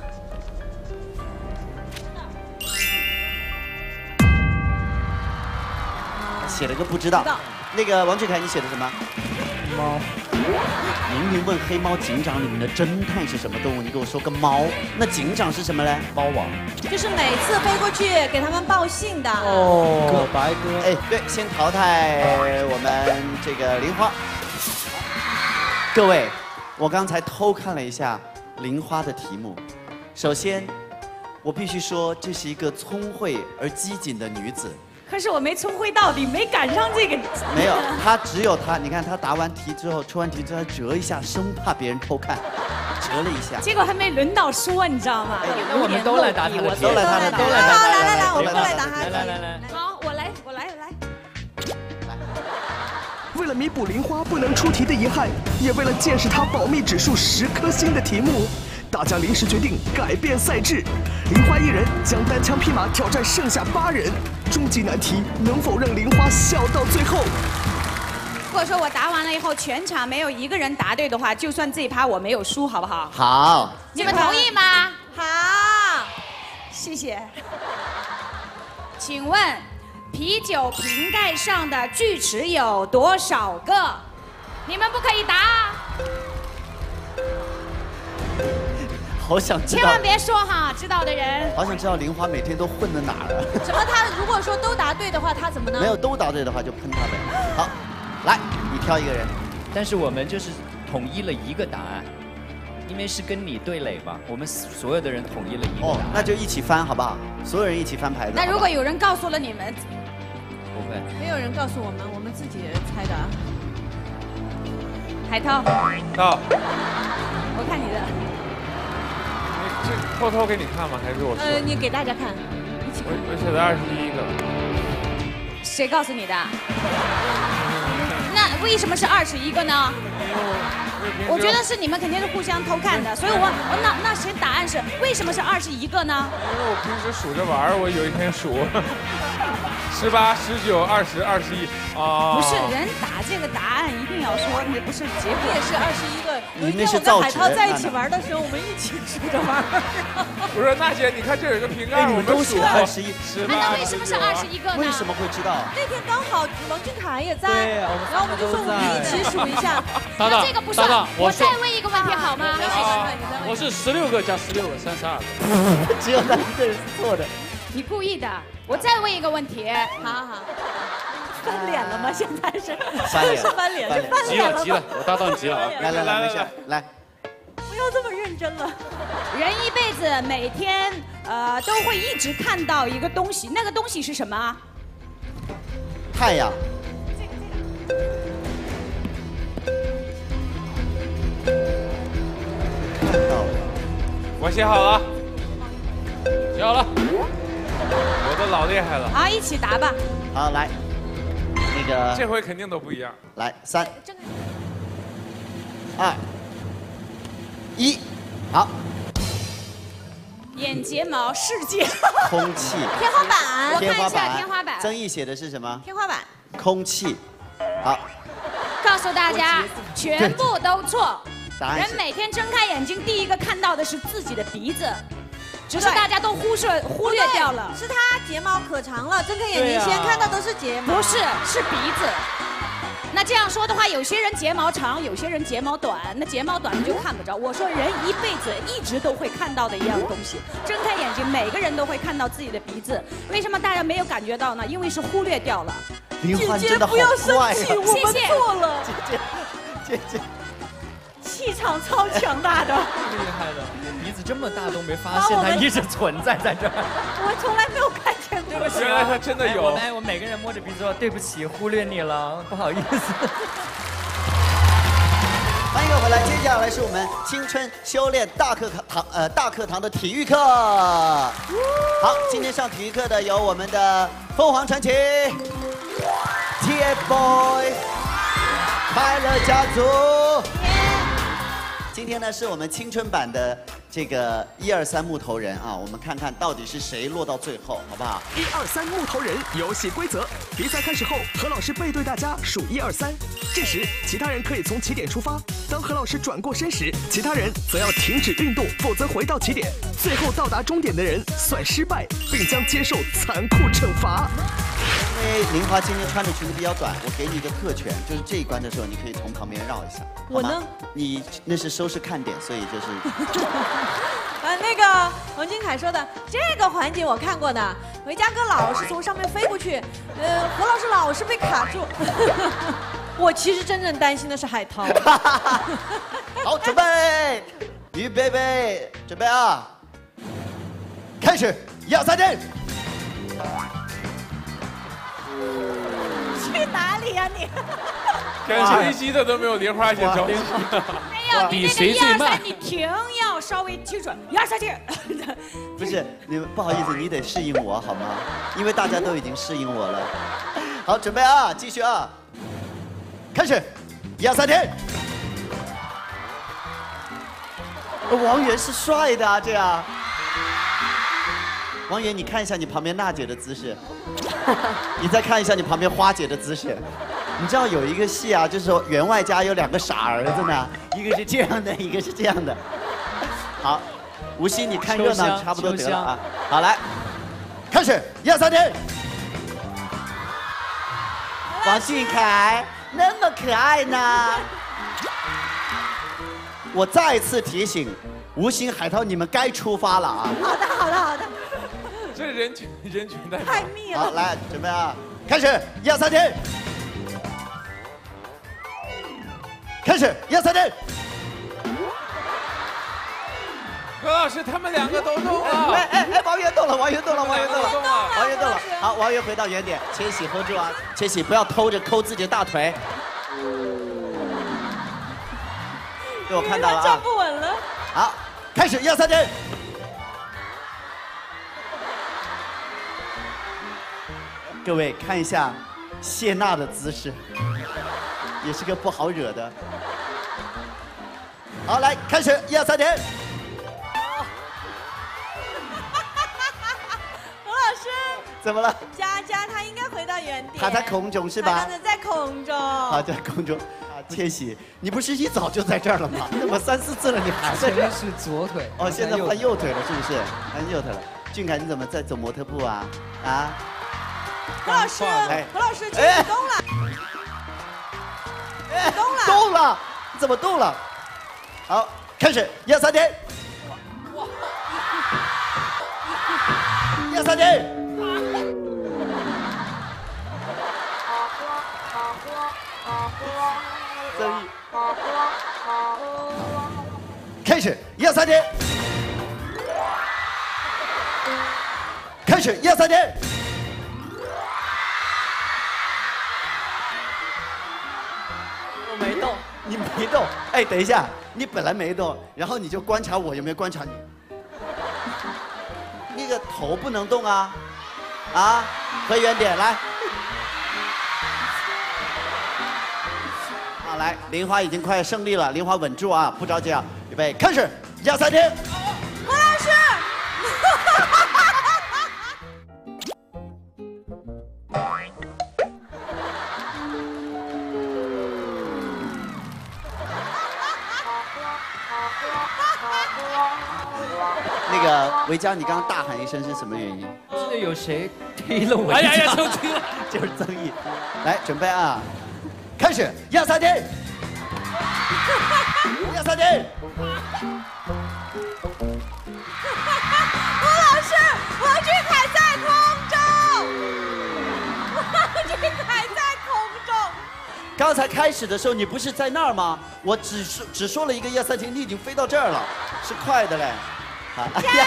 写了个不知道。那个王俊凯，你写的什么？ 猫。 明明问黑猫警长里面的侦探是什么动物，你给我说个猫，那警长是什么嘞？猫王。 就是每次飞过去给他们报信的。 哦， 白鸽。 哎，对，先淘汰我们这个玲花。各位，我刚才偷看了一下玲花的题目。首先，我必须说，这是一个聪慧而机警的女子。 可是我没聪慧到底，没赶上这个。 没有，她只有她。你看她答完题之后，出完题之后折一下，生怕别人偷看，折了一下。 结果还没轮到说，你知道吗？ 那我们都来答他的题， 都来答他的，都来答。 来来来，我们都来答他。 来来来来。 好，我来，我来，我来。 为了弥补玲花不能出题的遗憾，也为了见识她保密指数十颗星的题目，大家临时决定改变赛制，玲花一人将单枪匹马挑战剩下八人。终极难题，能否让玲花笑到最后？ 如果说我答完了以后，全场没有一个人答对的话，就算这一趴我没有输，好不好？ 好。 你们同意吗？ 好。 谢谢。请问，啤酒瓶盖上的锯齿有多少个？你们不可以答。 好想知道。 千万别说哈，知道的人。 好想知道玲花每天都混在哪儿啊？ 什么？他如果说都答对的话，他怎么呢？ 没有都答对的话就喷他呗。好，来，你挑一个人。 但是我们就是统一了一个答案，因为是跟你对垒嘛，我们所有的人统一了一个答案。哦， 那就一起翻好不好？所有人一起翻牌子。 那如果有人告诉了你们， 不会。 没有人告诉我们，我们自己猜的。 海涛。 到。 我看你的。 这偷偷给你看吗？还是我说？ 呃，你给大家看，一起看。 我我写的二十一个。 谁告诉你的？那为什么是二十一个呢？我觉得是你们肯定是互相偷看的，所以我我那那谁答案是为什么是二十一个呢？ 因为我平时数着玩，我有一天数，十八、十九、二十、二十一啊。 不是，人打这个答案一定要说，你不是结果也是二十一个。 你那是造纸。 海涛在一起玩的时候，我们一起数着玩。 我说娜姐，你看这有一个瓶盖， 你们都数二十一， 十八。 那为什么是二十一个呢？ 为什么会知道？ 那天刚好王俊凯也在，然后我们就说我们一起数一下。 那这个不算。我再问一个问题好吗？ 我是十六个加十六个，三十二个。 只有他一个人是错的。 你故意的。我再问一个问题。 好好。翻脸了吗？现在是翻脸， 是翻脸，是翻急脸了急了，我搭档急了啊！ 来来来，没事，来。 不要这么认真了。 人一辈子每天呃都会一直看到一个东西，那个东西是什么？ 太阳。看到了。 我写好了。 写好了。 我都老厉害了。 好，一起答吧。 好，来。那个。 这回肯定都不一样。 来，三。二。一，好。 眼睫毛世界。 空气。 天花板。 天花板。 天花板。 曾毅写的是什么？ 天花板。 空气。好。 告诉大家，全部都错。 人每天睁开眼睛，第一个看到的是自己的鼻子，只是大家都忽视忽略掉了。 是他睫毛可长了，睁开眼睛先看到的是睫毛。 不是，是鼻子。 那这样说的话，有些人睫毛长，有些人睫毛短，那睫毛短的就看不着。我说人一辈子一直都会看到的一样东西，睁开眼睛，每个人都会看到自己的鼻子。为什么大家没有感觉到呢？因为是忽略掉了。 林欢姐姐真的好不要生怪啊！ 气，我们错了。 姐姐，姐姐， 气场超强大的。 厉害的，鼻子这么大都没发现，它一直存在在这儿。 我从来没有看见过。 对不起， 原来它真的有。 我们我每个人摸着鼻子说对不起，忽略你了，不好意思。 欢迎各位回来，接下来是我们青春修炼大课堂呃大课堂的体育课。好，今天上体育课的有我们的凤凰传奇、T F Boys、快乐家族。今天呢是我们青春版的这个一二三木头人啊，我们看看到底是谁落到最后，好不好？ 一二三木头人游戏规则：比赛开始后，何老师背对大家数一二三，这时其他人可以从起点出发。当何老师转过身时，其他人则要停止运动，否则回到起点。最后到达终点的人算失败，并将接受残酷惩罚。 因为林华今天穿的裙子比较短，我给你一个特权，就是这一关的时候你可以从旁边绕一下。 我呢？ 你那是收视看点，所以就是。 呃，那个王俊凯说的这个环节我看过的，维嘉哥老是从上面飞过去，呃，何老师老是被卡住。我其实真正担心的是海涛。 好，准备，预备备，准备啊！开始，一二三，停！ 去哪里呀、啊、你？ 赶飞机的都没有莲花姐着急。 没有，你这个一二三，你停要稍微精准，一二三停。 不是，你们不好意思，你得适应我好吗？因为大家都已经适应我了。好，准备啊，继续啊！开始，一二三，停！王源是帅的啊，这样。王源，你看一下你旁边娜姐的姿势，你再看一下你旁边花姐的姿势。你知道有一个戏啊，就是说员外家有两个傻儿子呢，一个是这样的，一个是这样的。好，吴昕，你看热闹差不多得了啊。好，来，开始，一二三，停！王俊凯那么可爱呢。我再次提醒吴昕、海涛，你们该出发了啊！ 好的，好的，好的。 这人群人群太太密了。 好，来，准备啊，开始，一二三，停！开始，一二三，停！ 何老师，他们两个都动了。 哎哎哎，王源动了，王源动了，王源动了， 动了， 王源动了。好，王源回到原点，千玺 hold 住啊，千玺不要偷着抠自己的大腿。被我看到了啊！ 站不稳了。 好，开始，一二三，停！各位看一下谢娜的姿势，也是个不好惹的。好，来开始，一二三，停！ 何老师， 怎么了？ 佳佳她应该回到原点。 她在空中是吧？ 她刚才在空中。 好，在空中。千玺，你不是一早就在这儿了吗？那么三四次了，你还在这儿？ 是左腿。 哦，现在换右腿了，是不是？换右腿了。俊凯，你怎么在走模特步啊？啊？ 何老师，何老师，请哎你动了。 哎，动了，动了，你怎么动了？好，开始，一二三，停！一二三，停！增益。开始，一二三，停！开始，一二三，停！我没动，你没动。哎，等一下，你本来没动，然后你就观察我有没有观察你。那个头不能动啊，啊，回原点来。好，来，林华已经快胜利了，林华稳住啊，不着急啊，预备，开始，一二三，停！ 何老师。 那个维嘉，你刚刚大喊一声是什么原因？ 记得有谁踢了我？ 哎呀呀，就踢了， 就是曾毅。来，准备啊， 开始，一二三停，一二三停。 吴老师，王俊凯在空中，王俊凯在空中。 刚才开始的时候，你不是在那儿吗？我只说只说了一个一二三停，你已经飞到这儿了，是快的嘞。好，哎呀，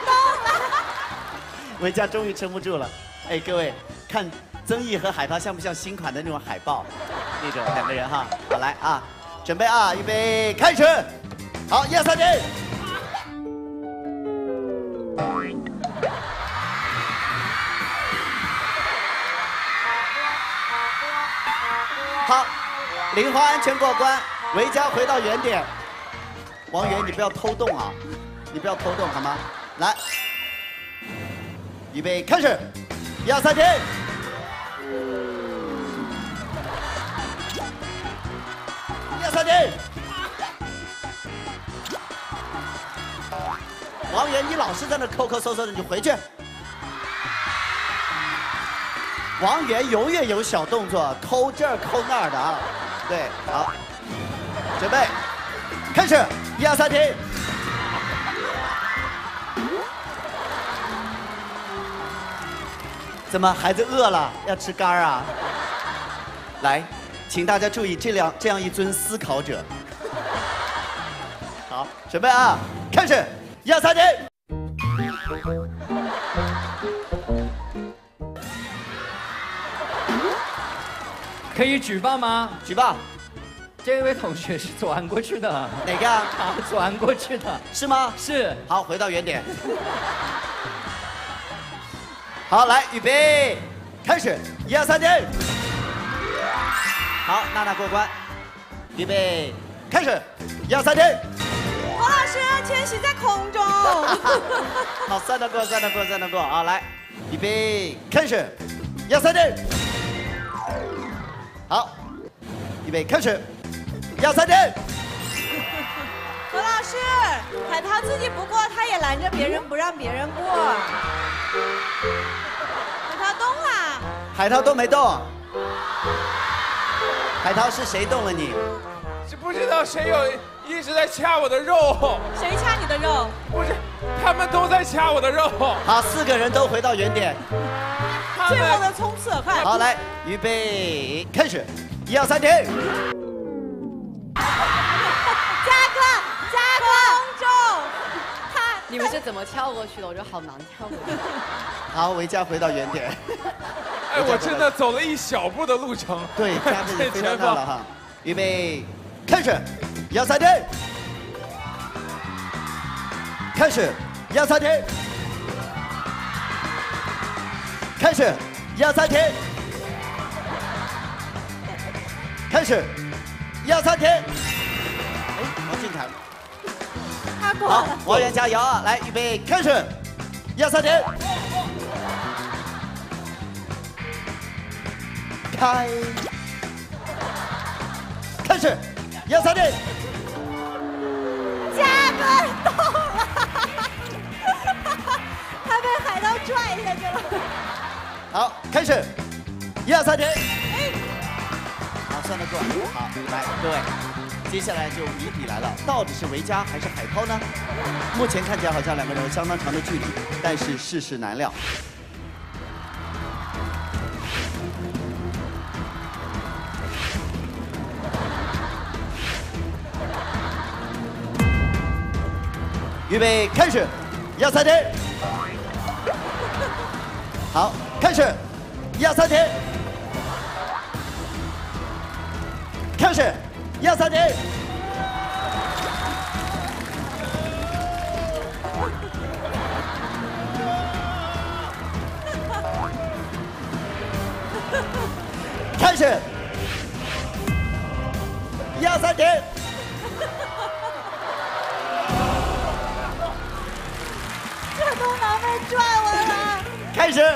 维嘉终于撑不住了。哎，各位，看曾毅和海涛像不像新款的那种海报？那种两个人哈。好，来啊，准备啊，预备，开始。好，一二三停。好，零花安全过关，维嘉回到原点。王源，你不要偷动啊，你不要偷动好吗？来，预备，开始，一二三停。一二三停。王源，你老是在那抠抠搜搜的，你回去。王源永远有小动作，抠这儿抠那儿的啊。对，好，准备，开始，一二三停。怎么孩子饿了要吃肝儿啊？来，请大家注意这样这样一尊思考者。好，准备啊，开始，一二三停。 可以举报吗？ 举报。 这位同学是转过去的。 哪个啊？ 转过去的。 是吗？ 是。 好，回到原点。好，来，预备，开始，一二三停。好，娜娜过关。预备，开始，一二三停。 王老师，千玺在空中。 好，三得过，三得过，三得过啊！来，预备，开始，一二三停。好，预备，开始，一二三停。 何老师，海涛自己不过，他也拦着别人不让别人过。海涛动啦！ 海涛都没动。海涛是谁动了你？ 是不知道谁有一直在掐我的肉。 谁掐你的肉？ 不是，他们都在掐我的肉。 好，四个人都回到原点。 最后的冲刺，快！ 好，来，预备，开始，一二三停。 加个，加个，空中。 你们是怎么跳过去的？我觉得好难跳过去。 好，维嘉回到原点。 哎，我真的走了一小步的路程。 对，嘉宾飞到那了哈。预备，开始，一二三停。开始，一二三停。开始，一二三停。开始，一二三停。哎，王俊凯。 他过好了。， 王源加油啊！来，预备，开始，一二三停。开。开始，一二三停。 加个动了。他被海涛拽下去了。 好，开始，一二三停。好，算得过。好，来，各位，接下来就谜底来了，到底是维嘉还是海涛呢？目前看起来好像两个人有相当长的距离，但是世事难料。预备，开始，一二三停。好，开始，一二三停。开始，一二三停。开始，一二三停。 这都能被拽我了。 开始。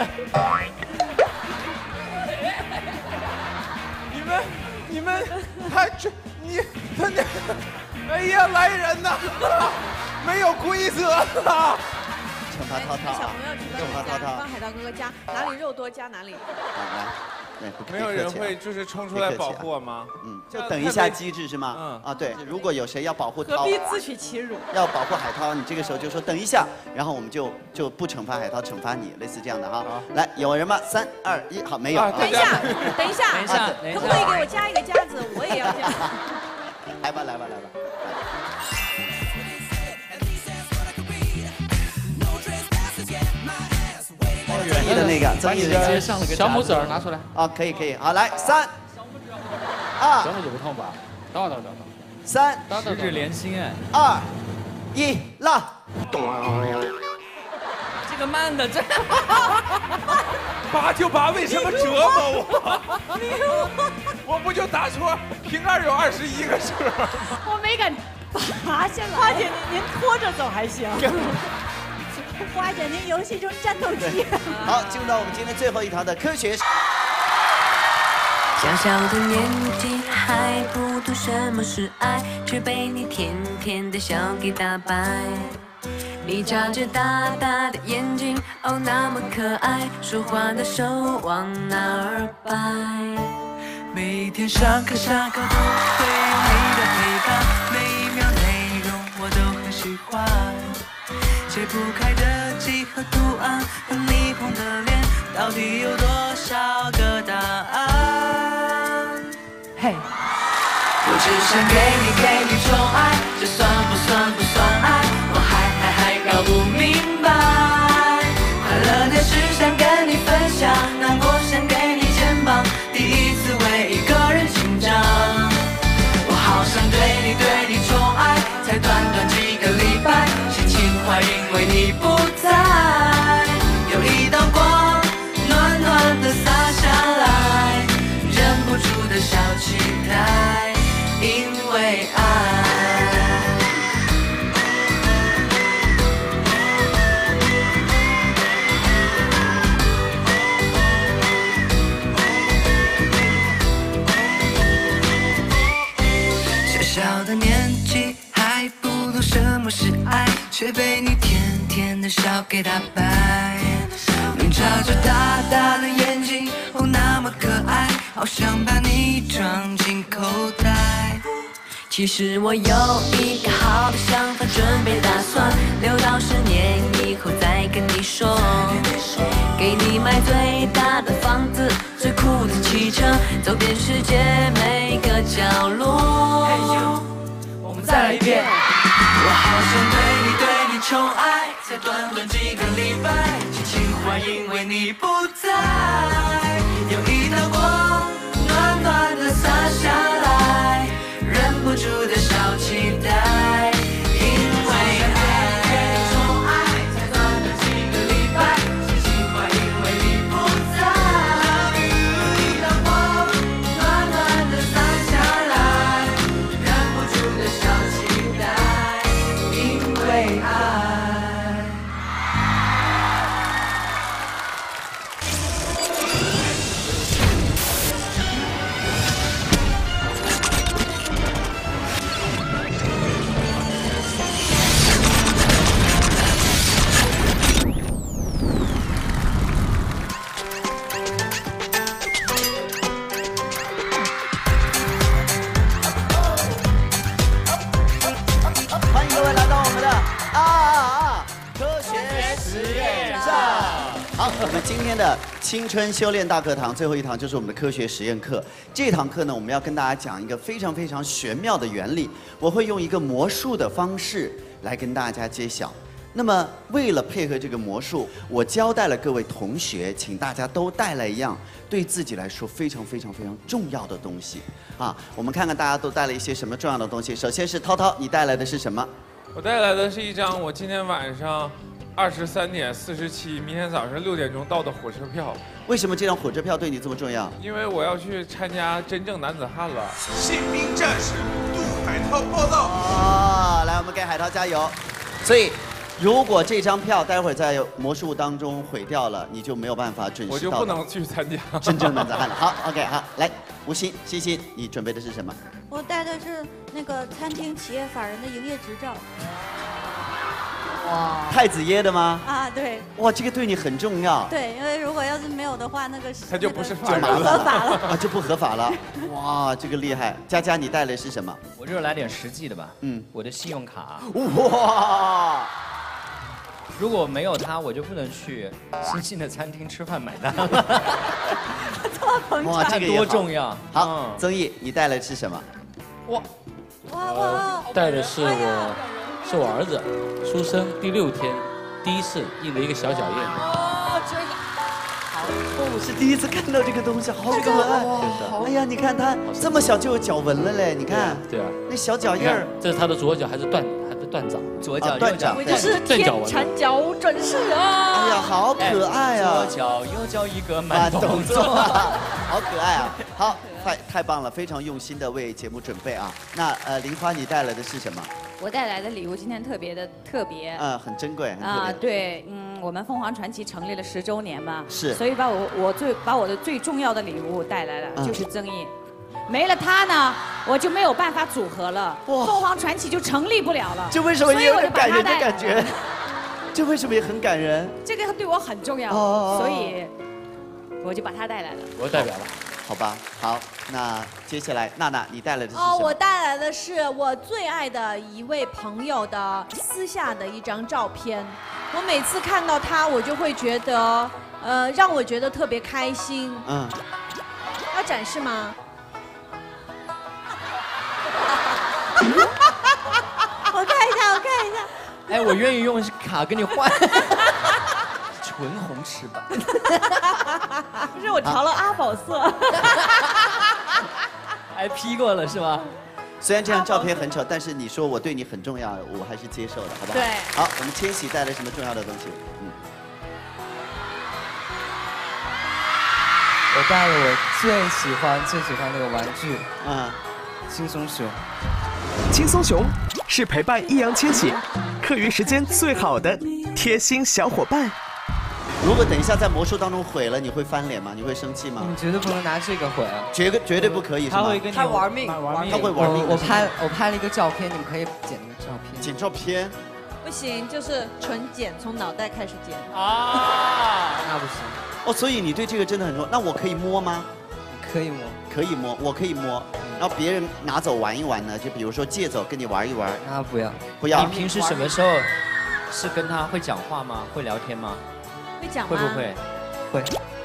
你们，你们还这你他那，哎呀，来人呐！没有规则啊！ 惩罚涛涛啊！ 小朋友举惩罚涛涛。 帮海涛哥哥加哪里肉多加哪里。 好，来， 对，不没有人会就是冲出来保护我吗？ 嗯，就等一下机制是吗？嗯啊，对，如果有谁要保护涛， 何必自取其辱？ 要保护海涛，你这个时候就说等一下，然后我们就就不惩罚海涛，惩罚你，类似这样的哈。来，有人吗？三二一，好，没有。 等一下，等一下， 等一下， 可不可以给我加一个夹子？我也要加。 来吧，来吧，来吧。增益的那个，增益的那个， 小拇指拿出来。 啊，可以可以，好，来三二， 小拇指不痛吧？等会儿等会儿等会儿。 三， 十指连心哎。 二一，拉。 这个慢的这。 拔就拔，为什么折磨我？我不就打出平二有二十一个数？ 我没敢拔下来。花姐，您您拖着走还行。花姐，您游戏中战斗机。 好，进入到我们今天最后一堂的科学。 小小的年纪还不懂什么是爱，却被你甜甜的笑给打败。你眨着大大的眼睛，哦，那么可爱，说话的手往哪儿摆？每天上课下课都会有你的陪伴，每一秒内容我都很喜欢。解不开的几何图案和你红的脸，到底有多少个答案？嘿，我只想给你给你宠爱，这算不算不算爱？我还还还搞不明白。快乐的事想跟你分享，难过想给你肩膀，第一次为一个人紧张。我好想对你对你宠爱，才短短几个礼拜，心情坏因为你不在。有一道光暖暖的洒下来，忍不住的小期待，因为爱。小小的年纪还不懂什么是爱，却被你甜甜的笑给打败。你眨着大大的眼睛，哦，那么可爱，好想把你装进口袋。其实我有一个好的想法，准备打算六到十年以后再跟你说，给你买最大的房子，最酷的汽车，走遍世界每个角落。我们再来一遍。我好想对你对你宠爱，才短短几个礼拜，心情坏因为你不在。有一道光暖暖的洒下来，忍不住的小期待，因为爱。宠爱才短短几个礼拜，心情坏因为你不在。有一道光暖暖的洒下来，忍不住的小期待，因为爱。 欢迎各位来到我们的啊啊科学实验站。好，我们今天的青春修炼大课堂最后一堂就是我们的科学实验课。这堂课呢，我们要跟大家讲一个非常非常玄妙的原理，我会用一个魔术的方式来跟大家揭晓。那么，为了配合这个魔术，我交代了各位同学，请大家都带来一样对自己来说非常非常非常重要的东西啊。我们看看大家都带了一些什么重要的东西。首先是涛涛，你带来的是什么？ 我带来的是一张我今天晚上二十三点四十七，明天早上六点钟到的火车票。 为什么这张火车票对你这么重要？ 因为我要去参加真正男子汉了。 新兵战士杜海涛报道。 哦，来，我们给海涛加油。所以，如果这张票待会儿在魔术当中毁掉了，你就没有办法准时到。 我就不能去参加真正男子汉了。好 ，OK， 好，来，吴昕，欣欣，你准备的是什么？ 我带的是那个餐厅企业法人的营业执照。 哇， 太子椰的吗？ 啊，对哇，这个对你很重要。 对，因为如果要是没有的话，那个他就不是就麻烦了啊，就不合法了。哇，这个厉害！佳佳，你带来是什么？ 我就是来点实际的吧。 嗯， 我的信用卡。 哇！ 如果没有它，我就不能去新兴的餐厅吃饭买单了。 哇，这个也多重要！ 好，曾毅，你带来的是什么？ 哇！呃，带的是我，是我儿子出生第六天，第一次印了一个小脚印。 哦，这个。哦，我是第一次看到这个东西，好可爱！哎呀，你看他这么小就有脚纹了嘞，你看。 对啊。 那小脚印儿。 这是他的左脚还是断还是断掌？ 左脚、 断掌。 这是天蚕脚转世啊！ 哎呀，好可爱啊！ 左脚右脚一个慢动作， 好可爱啊！好，太太棒了，非常用心的为节目准备啊。那呃，玲花你带来的是什么？ 我带来的礼物今天特别的特别。 嗯，很珍贵，很特别。 啊，对，嗯，我们凤凰传奇成立了十周年嘛， 是， 所以把我我最把我的最重要的礼物带来了，就是曾毅。没了他呢，我就没有办法组合了，凤凰传奇就成立不了了。 这为什么也有点感人的感觉？这为什么也很感人？ 这个对我很重要，所以我就把他带来了。 我代表了， 好吧，好，那接下来娜娜，你带来的是什么？ 哦，我带来的是我最爱的一位朋友的私下的一张照片。我每次看到他，我就会觉得，呃，让我觉得特别开心。嗯。要展示吗？我看一下，我看一下。 哎，我愿意用卡跟你换。纯红翅膀。 不是，我调了阿宝色。 还 P 过了是吧？ 虽然这张照片很丑，但是你说我对你很重要，我还是接受的，好不好？ 对。 好，我们千玺带来什么重要的东西？嗯。 我带了我最喜欢最喜欢那个玩具， 嗯， 轻松熊。 轻松熊是陪伴易烊千玺课余时间最好的贴心小伙伴。 如果等一下在魔术当中毁了，你会翻脸吗？你会生气吗？ 你绝对不能拿这个毁啊！ 绝对绝对不可以，是吗？ 他会跟你他玩命， 他会玩命。 我拍我拍了一个照片，你们可以剪那个照片。 剪照片？ 不行，就是纯剪，从脑袋开始剪。 啊，那不行。 哦，所以你对这个真的很重要。那我可以摸吗？ 可以摸， 可以摸，我可以摸。然后别人拿走玩一玩呢，就比如说借走跟你玩一玩。 那不要， 不要。 你平时什么时候是跟他会讲话吗？会聊天吗？ 会讲吗？ 会不会？ 会。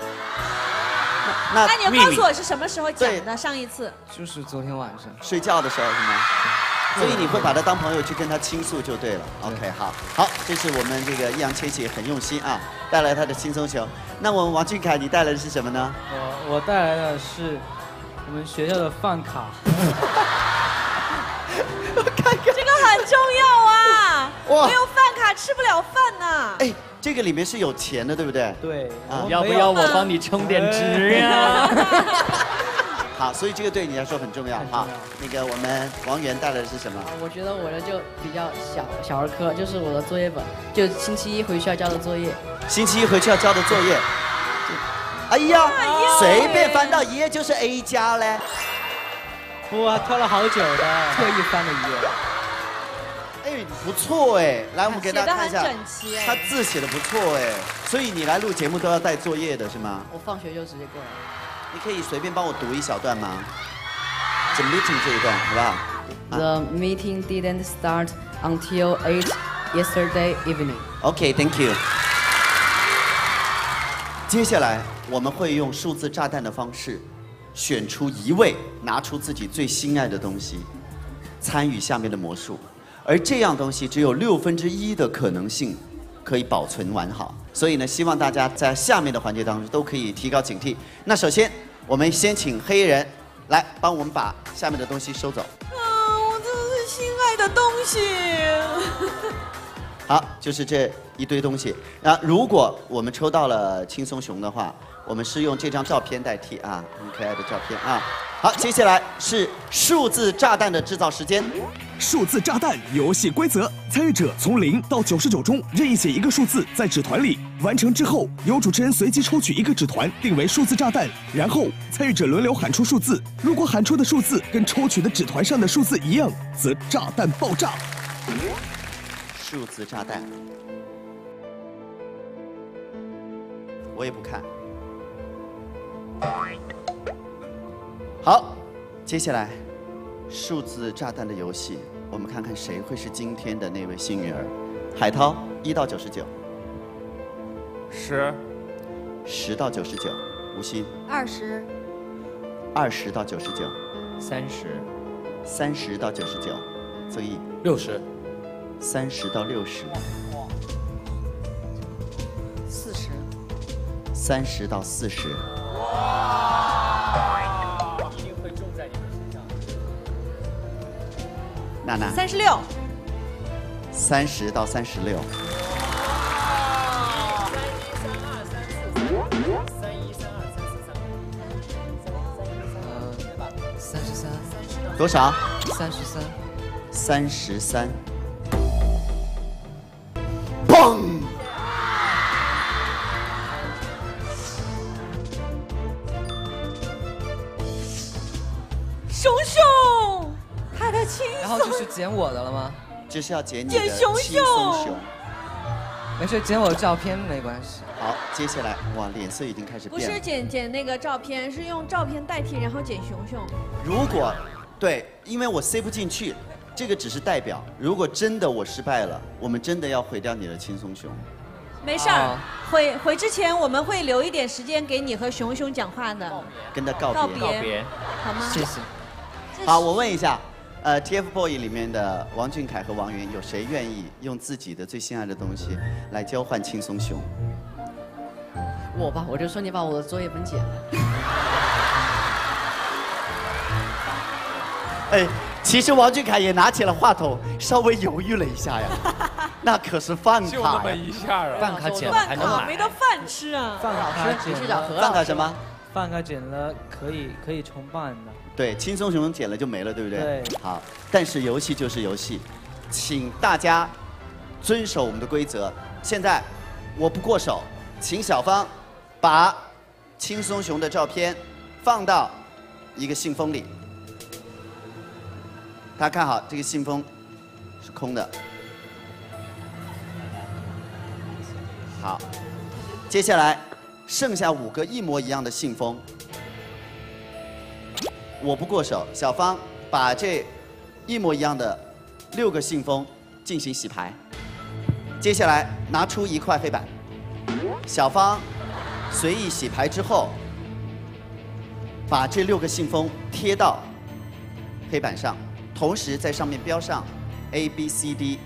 那那你要告诉我是什么时候讲的？上一次就是昨天晚上睡觉的时候是吗？所以你会把他当朋友去跟他倾诉就对了。OK， 好，好，这是我们这个易烊千玺很用心啊，带来他的轻松熊。那我们王俊凯，你带来的是什么呢？ 我我带来的是我们学校的饭卡。 这个很重要啊！ 哇没有饭卡吃不了饭呐。 哎，这个里面是有钱的，对不对？ 对。 啊， 要不要我帮你充点值呀？ 好，所以这个对你来说很重要哈。那个我们王源带来的是什么？ 我觉得我的就比较小小儿科，就是我的作业本，就星期一回去要交的作业。 星期一回去要交的作业。哎呀，随便翻到一页就是 A 加嘞。 哇，挑了好久的， 特意翻了一页。 哎，不错哎，来我们给大家看一下， 写得很整齐哎他字写的不错哎，所以你来录节目都要带作业的是吗？ 我放学就直接过来。 你可以随便帮我读一小段吗？这 meeting 这一段好不好 ？The meeting didn't start until eight yesterday evening. OK，Thank you。接下来我们会用数字炸弹的方式，选出一位拿出自己最心爱的东西，参与下面的魔术。而这样东西只有六分之一的可能性可以保存完好，所以呢，希望大家在下面的环节当中都可以提高警惕。那首先，我们先请黑衣人来帮我们把下面的东西收走。 啊，我这是心爱的东西。 好，就是这一堆东西。那如果我们抽到了轻松熊的话，我们是用这张照片代替啊，很可爱的照片啊。好，接下来是数字炸弹的制造时间。 数字炸弹游戏规则：参与者从零到九十九中任意写一个数字在纸团里，完成之后由主持人随机抽取一个纸团定为数字炸弹，然后参与者轮流喊出数字，如果喊出的数字跟抽取的纸团上的数字一样，则炸弹爆炸。 数字炸弹。我也不看。好，接下来数字炸弹的游戏，我们看看谁会是今天的那位幸运儿。海涛，一到九十九。 十。 十到九十九。吴昕。 二十。 二十到九十九。 三十。 三十到九十九。曾毅。 六十。 三十到六十。 四十。 三十到四十。 一定会中在你们身上。 娜娜。 三十六。 三十到三十六。 三十三。 多少？ 三十三。 三十三。砰！ 熊熊，他的轻松。 然后就是捡我的了吗？ 这是要捡你的捡熊轻松熊。 熊。 没事，捡我的照片没关系。 好，接下来哇，脸色已经开始不变了。 是捡捡那个照片，是用照片代替，然后捡熊熊。 如果对，因为我塞不进去，这个只是代表。如果真的我失败了，我们真的要毁掉你的轻松熊。 没事儿，回回之前我们会留一点时间给你和熊熊讲话的， 跟他告别。 告别，告别好吗？ 谢谢。好，我问一下，呃 ，TFBOYS 里面的王俊凯和王源，有谁愿意用自己的最心爱的东西来交换轻松熊？ 我吧，我就说你把我的作业本解了。 哎，其实王俊凯也拿起了话筒，稍微犹豫了一下呀。那可是饭卡呀， 就那么一下啊！ 饭卡捡了还能买？ 没得饭吃啊！ 饭卡捡了， 饭卡什么？ 饭卡捡了可以可以重办的。 对，轻松熊捡了就没了，对不对？ 对。 好，但是游戏就是游戏，请大家遵守我们的规则。现在我不过手，请小芳把轻松熊的照片放到一个信封里。大家看好，这个信封是空的。好，接下来剩下五个一模一样的信封。我不过手，小芳把这一模一样的六个信封进行洗牌。接下来拿出一块黑板，小芳随意洗牌之后，把这六个信封贴到黑板上，同时在上面标上 A B C D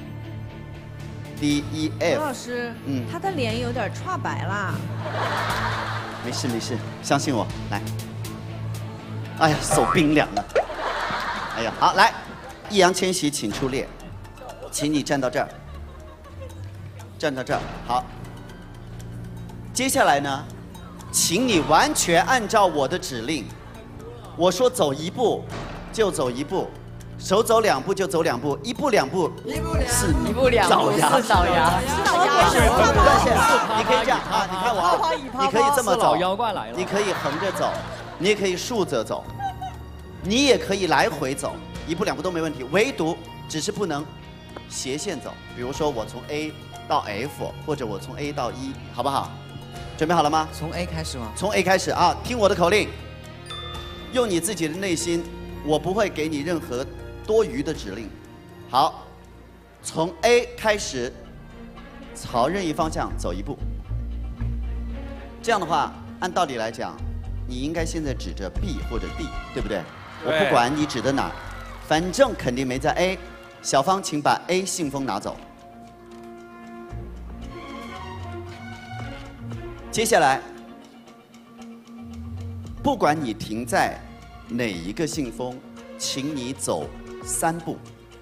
D E 刘 F。 老师， 嗯， 他的脸有点刷白啦。 没事没事，相信我，来。哎呀，手冰凉了。哎呀，好，来，易烊千玺，请出列，请你站到这儿，站到这儿。好，接下来呢，请你完全按照我的指令，我说走一步就走一步，手走两步就走两步，一步两步是一步两步是倒牙， 是倒牙，是不要显示，你可以这样啊，你看我啊，你可以这么走， 老妖怪来了， 你可以横着走，你也可以竖着走，你也可以来回走，一步两步都没问题，唯独只是不能斜线走。比如说我从 A 到 F， 或者我从 A 到一，好不好？准备好了吗？ 从 A 开始吗？ 从 A 开始啊！听我的口令，用你自己的内心，我不会给你任何多余的指令。好，从 A 开始，朝任意方向走一步。这样的话，按道理来讲，你应该现在指着 B 或者 D， 对不对？我不管你指的哪儿，反正肯定没在 A。小芳，请把 A 信封拿走。接下来，不管你停在哪一个信封，请你走三步。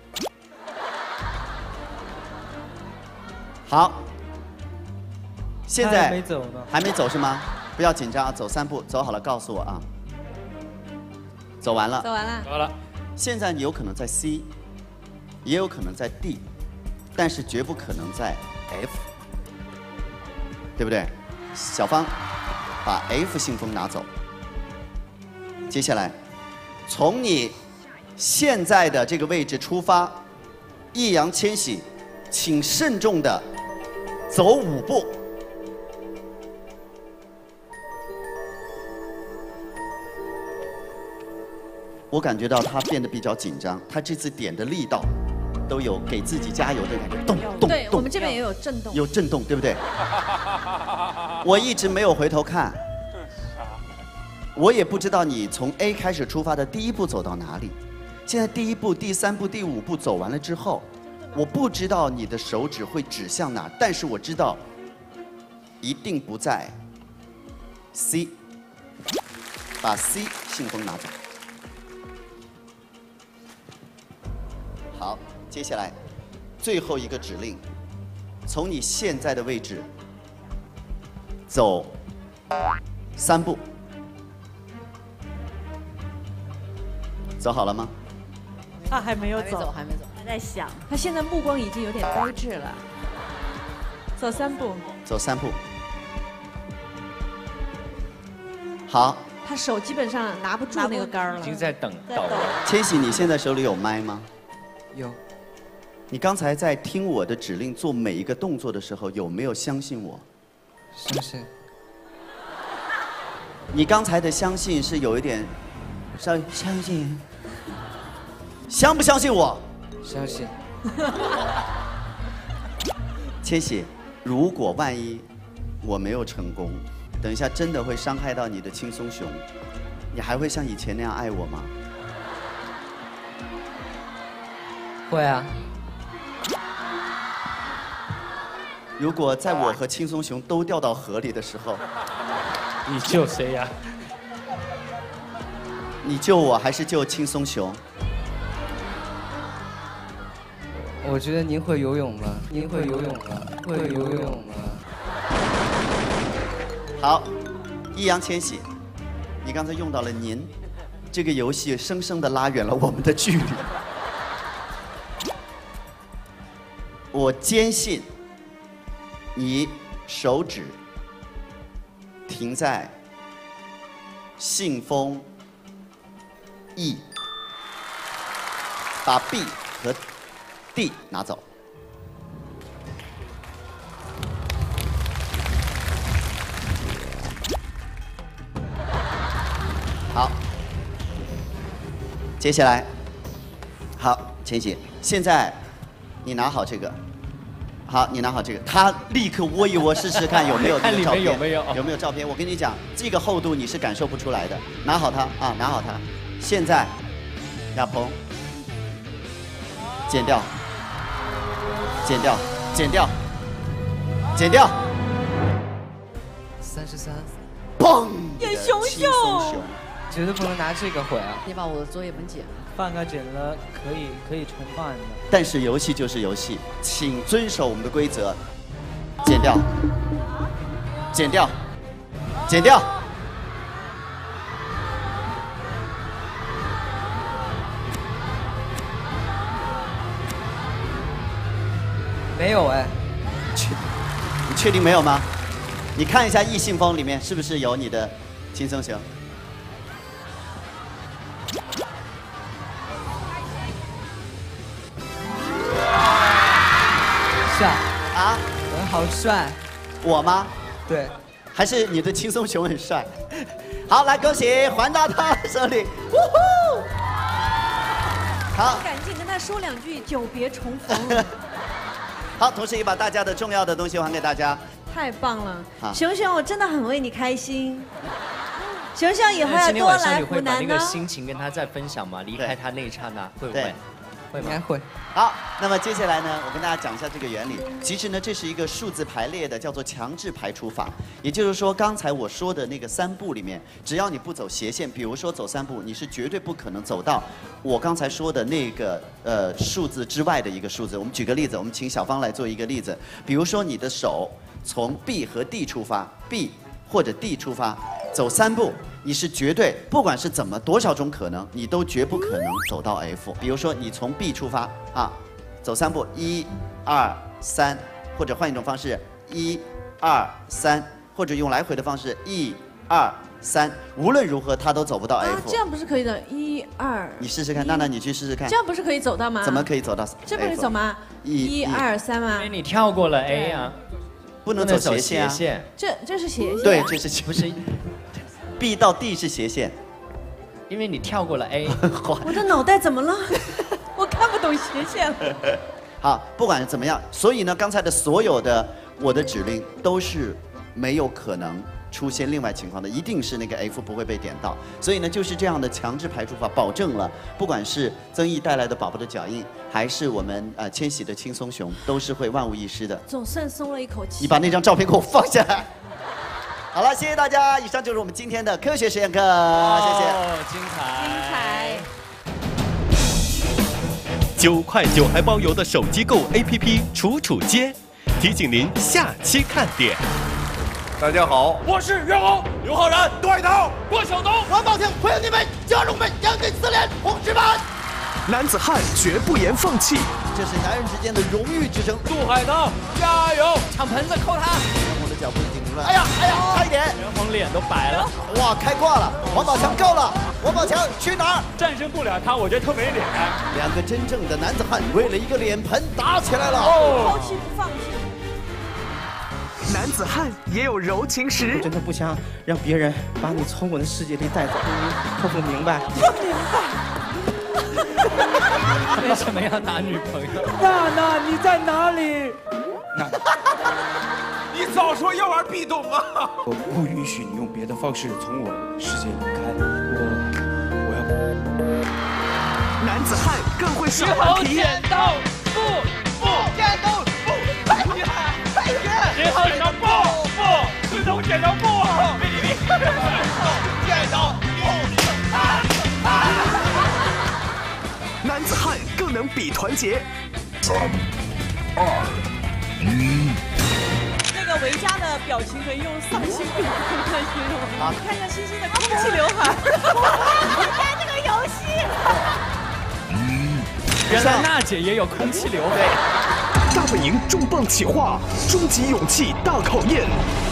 好，现在还没走呢， 还没走是吗？不要紧张啊，走三步，走好了告诉我啊。走完了， 走完了， 走了。 现在你有可能在 C， 也有可能在 D， 但是绝不可能在 F， 对不对？小芳，把 F 信封拿走。接下来，从你现在的这个位置出发，易烊千玺请慎重的走五步。我感觉到他变得比较紧张，他这次点的力道都有给自己加油的感觉，动动对，我动们，这边也有震动。 有震动，对不对？我一直没有回头看，我也不知道你从 A 开始出发的第一步走到哪里。现在第一步、第三步、第五步走完了之后，我不知道你的手指会指向哪，但是我知道一定不在 C， 把 C 信封拿走。好，接下来最后一个指令，从你现在的位置走三步，走好了吗？ 他还没有走， 还没走， 还在想。他现在目光已经有点呆滞了。走三步。 走三步。好。 他手基本上拿不住那个杆儿了。 已经在等抖了。 千玺，你现在手里有麦吗？ 有。 你刚才在听我的指令做每一个动作的时候，有没有相信我？ 相信。 你刚才的相信是有一点，相相信，相不相信我？ 相信。 千玺，如果万一我没有成功，等一下真的会伤害到你的轻松熊，你还会像以前那样爱我吗？ 会啊。 如果在我和轻松熊都掉到河里的时候， 你救谁呀？ 你救我还是救轻松熊？ 我觉得您会游泳吗？您会游泳吗？会游泳吗？ 好，易烊千玺，你刚才用到了“您”，这个游戏生生的拉远了我们的距离。我坚信，你手指停在信封 E， 把 B 和 D 拿走。好，接下来，好，千玺，现在你拿好这个。好，你拿好这个，他立刻窝一窝试试看有没有这个照片， 有没有有没有照片？我跟你讲，这个厚度你是感受不出来的。拿好它啊，拿好它。现在，亚鹏，剪掉，剪掉，剪掉，剪掉。 三十三。 砰！ 演熊熊， 绝对不能拿这个毁啊！ 你把我的作业本剪了。 饭该剪了，可以可以重办的。 但是游戏就是游戏，请遵守我们的规则。剪掉，剪掉，剪掉。 没有哎， 确，你确定没有吗？你看一下易信封里面是不是有你的轻松熊？ 帅啊！ 我好帅。 我吗？ 对。 还是你的轻松熊很帅？好，来恭喜还到他手里。呜呼！好， 赶紧跟他说两句，久别重逢。 好，同时也把大家的重要的东西还给大家。 太棒了， 好熊熊，我真的很为你开心。熊熊以后要今天多来晚上你会把湖南呢。 那个心情跟他再分享吗？离开他那一刹那，会不会？会吗？ 应该会。 好，那么接下来呢，我跟大家讲一下这个原理。其实呢，这是一个数字排列的，叫做强制排除法。也就是说，刚才我说的那个三步里面，只要你不走斜线，比如说走三步，你是绝对不可能走到我刚才说的那个呃数字之外的一个数字。我们举个例子，我们请小芳来做一个例子。比如说你的手从 B 和 D 出发 ，B 或者 D 出发，走三步。你是绝对，不管是怎么多少种可能，你都绝不可能走到 F。比如说，你从 B 出发啊，走三步，一、二、三，或者换一种方式，一、二、三，或者用来回的方式，一、二、 三，无论如何他都走不到 F。 啊，这样不是可以的？一二， 你试试看，娜娜，你去试试看。 这样不是可以走到吗？ 怎么可以走到 F？ 这不可以走吗？一二三吗？ 因为你跳过了 A 啊， 不能走斜线啊。 线。 这这是斜线。 对，这是不是 B 到 D 是斜线， 因为你跳过了 A。 我的脑袋怎么了？我看不懂斜线了。 好，不管怎么样，所以呢，刚才的所有的我的指令都是没有可能出现另外情况的，一定是那个 F 不会被点到。所以呢，就是这样的强制排除法，保证了不管是曾毅带来的宝宝的脚印，还是我们呃千玺的轻松熊，都是会万无一失的。 总算松了一口气。 你把那张照片给我放下来。好了，谢谢大家，以上就是我们今天的科学实验课，谢谢。 精彩，精彩。 九块九还包邮的手机购 A P P 楚楚街，提醒您下期看点。 大家好， 我是袁弘、刘昊然、杜海涛、郭晓东、 王宝强，欢迎你们加入我们杨定四连红石板。 男子汉绝不言放弃， 这是男人之间的荣誉之争。 杜海涛，加油！ 抢盆子扣他。 袁弘的脚步已经停了。哎呀哎呀，差一点！ 袁弘脸都白了。 哇，开挂了！王宝强够了！王宝强去哪儿？ 战胜不了他，我觉得特没脸。 两个真正的男子汉为了一个脸盆打起来了。 抛弃不放弃。 男子汉也有柔情时。 我真的不想让别人把你从我的世界里带走，可不明白？ 不明白。 为什么要拿女朋友？ 娜娜，你在哪里？ 你早说要玩壁咚啊！ 我不允许你用别的方式从我世界离开，我我要。 男子汉更会耍好皮。 剪刀布， 不剪刀布，太远太远。 谁好剪刀布布，最终剪刀布啊！别别别，剪刀布啊啊！ 男子汉更能比团结。 三二一。 那个维嘉的表情可以用丧心病狂来形容。啊！看一下星星的空气刘海。我玩这个游戏了。 原来娜姐也有空气刘海。 大本营重磅企划，终极勇气大考验。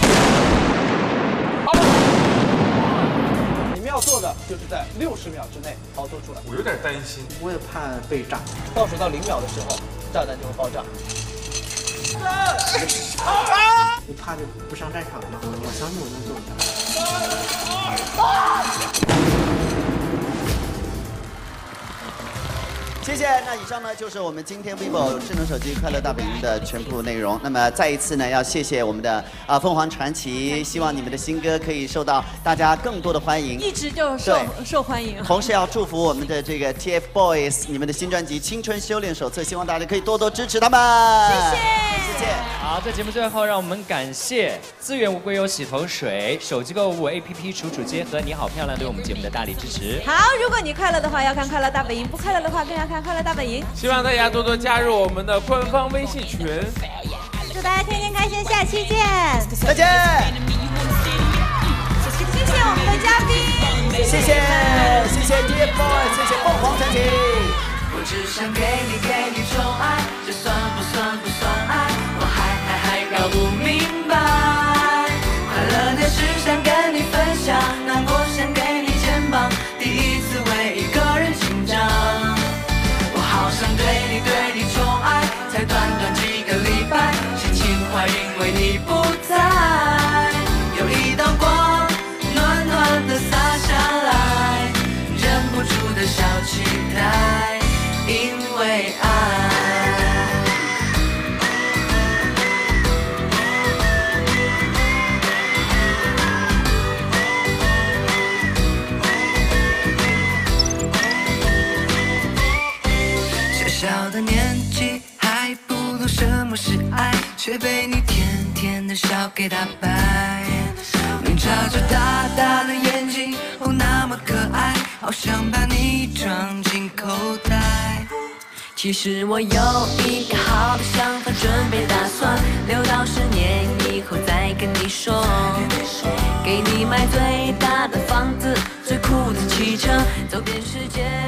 你们要做的就是在六十秒之内操作出来。 我有点担心， 我也怕被炸。倒数到零秒的时候，炸弹就会爆炸。你怕就不上战场吗？我相信我能做到。 谢谢。那以上呢就是我们今天 vivo 智能手机快乐大本营的全部内容。那么再一次呢要谢谢我们的啊凤凰传奇，希望你们的新歌可以受到大家更多的欢迎， 一直就受受欢迎。 同时要祝福我们的这个 T F Boys 你们的新专辑《青春修炼手册》，希望大家可以多多支持他们。 谢谢， 谢谢。 好，在节目最后，让我们感谢资源无归有洗头水、手机购物 A P P 楚楚街和你好漂亮对我们节目的大力支持。 好，如果你快乐的话，要看快乐大本营；不快乐的话，更要看快乐大本营。 希望大家多多加入我们的官方微信群。 祝大家天天开心，下期见， 再见。 谢谢我们的嘉宾， 谢谢谢谢 T F Boys， 谢谢凤凰传奇。 我只想给你给你宠爱，这算不算不算爱？我还还还搞不明白。快乐的事想跟你分享，难过想给你肩膀，第一次为一个人紧张。我好想对你对你宠爱，才短短几个礼拜，心情坏因为你不在。有一道光暖暖的洒下来，忍不住的小期待。因为爱，小小的年纪还不懂什么是爱，却被你甜甜的笑给打败。明察着大大的眼睛，哦那么可爱，好想把你装进口袋。其实我有一个好的想法，准备打算六到十年以后再跟你说，给你买最大的房子，最酷的汽车，走遍世界。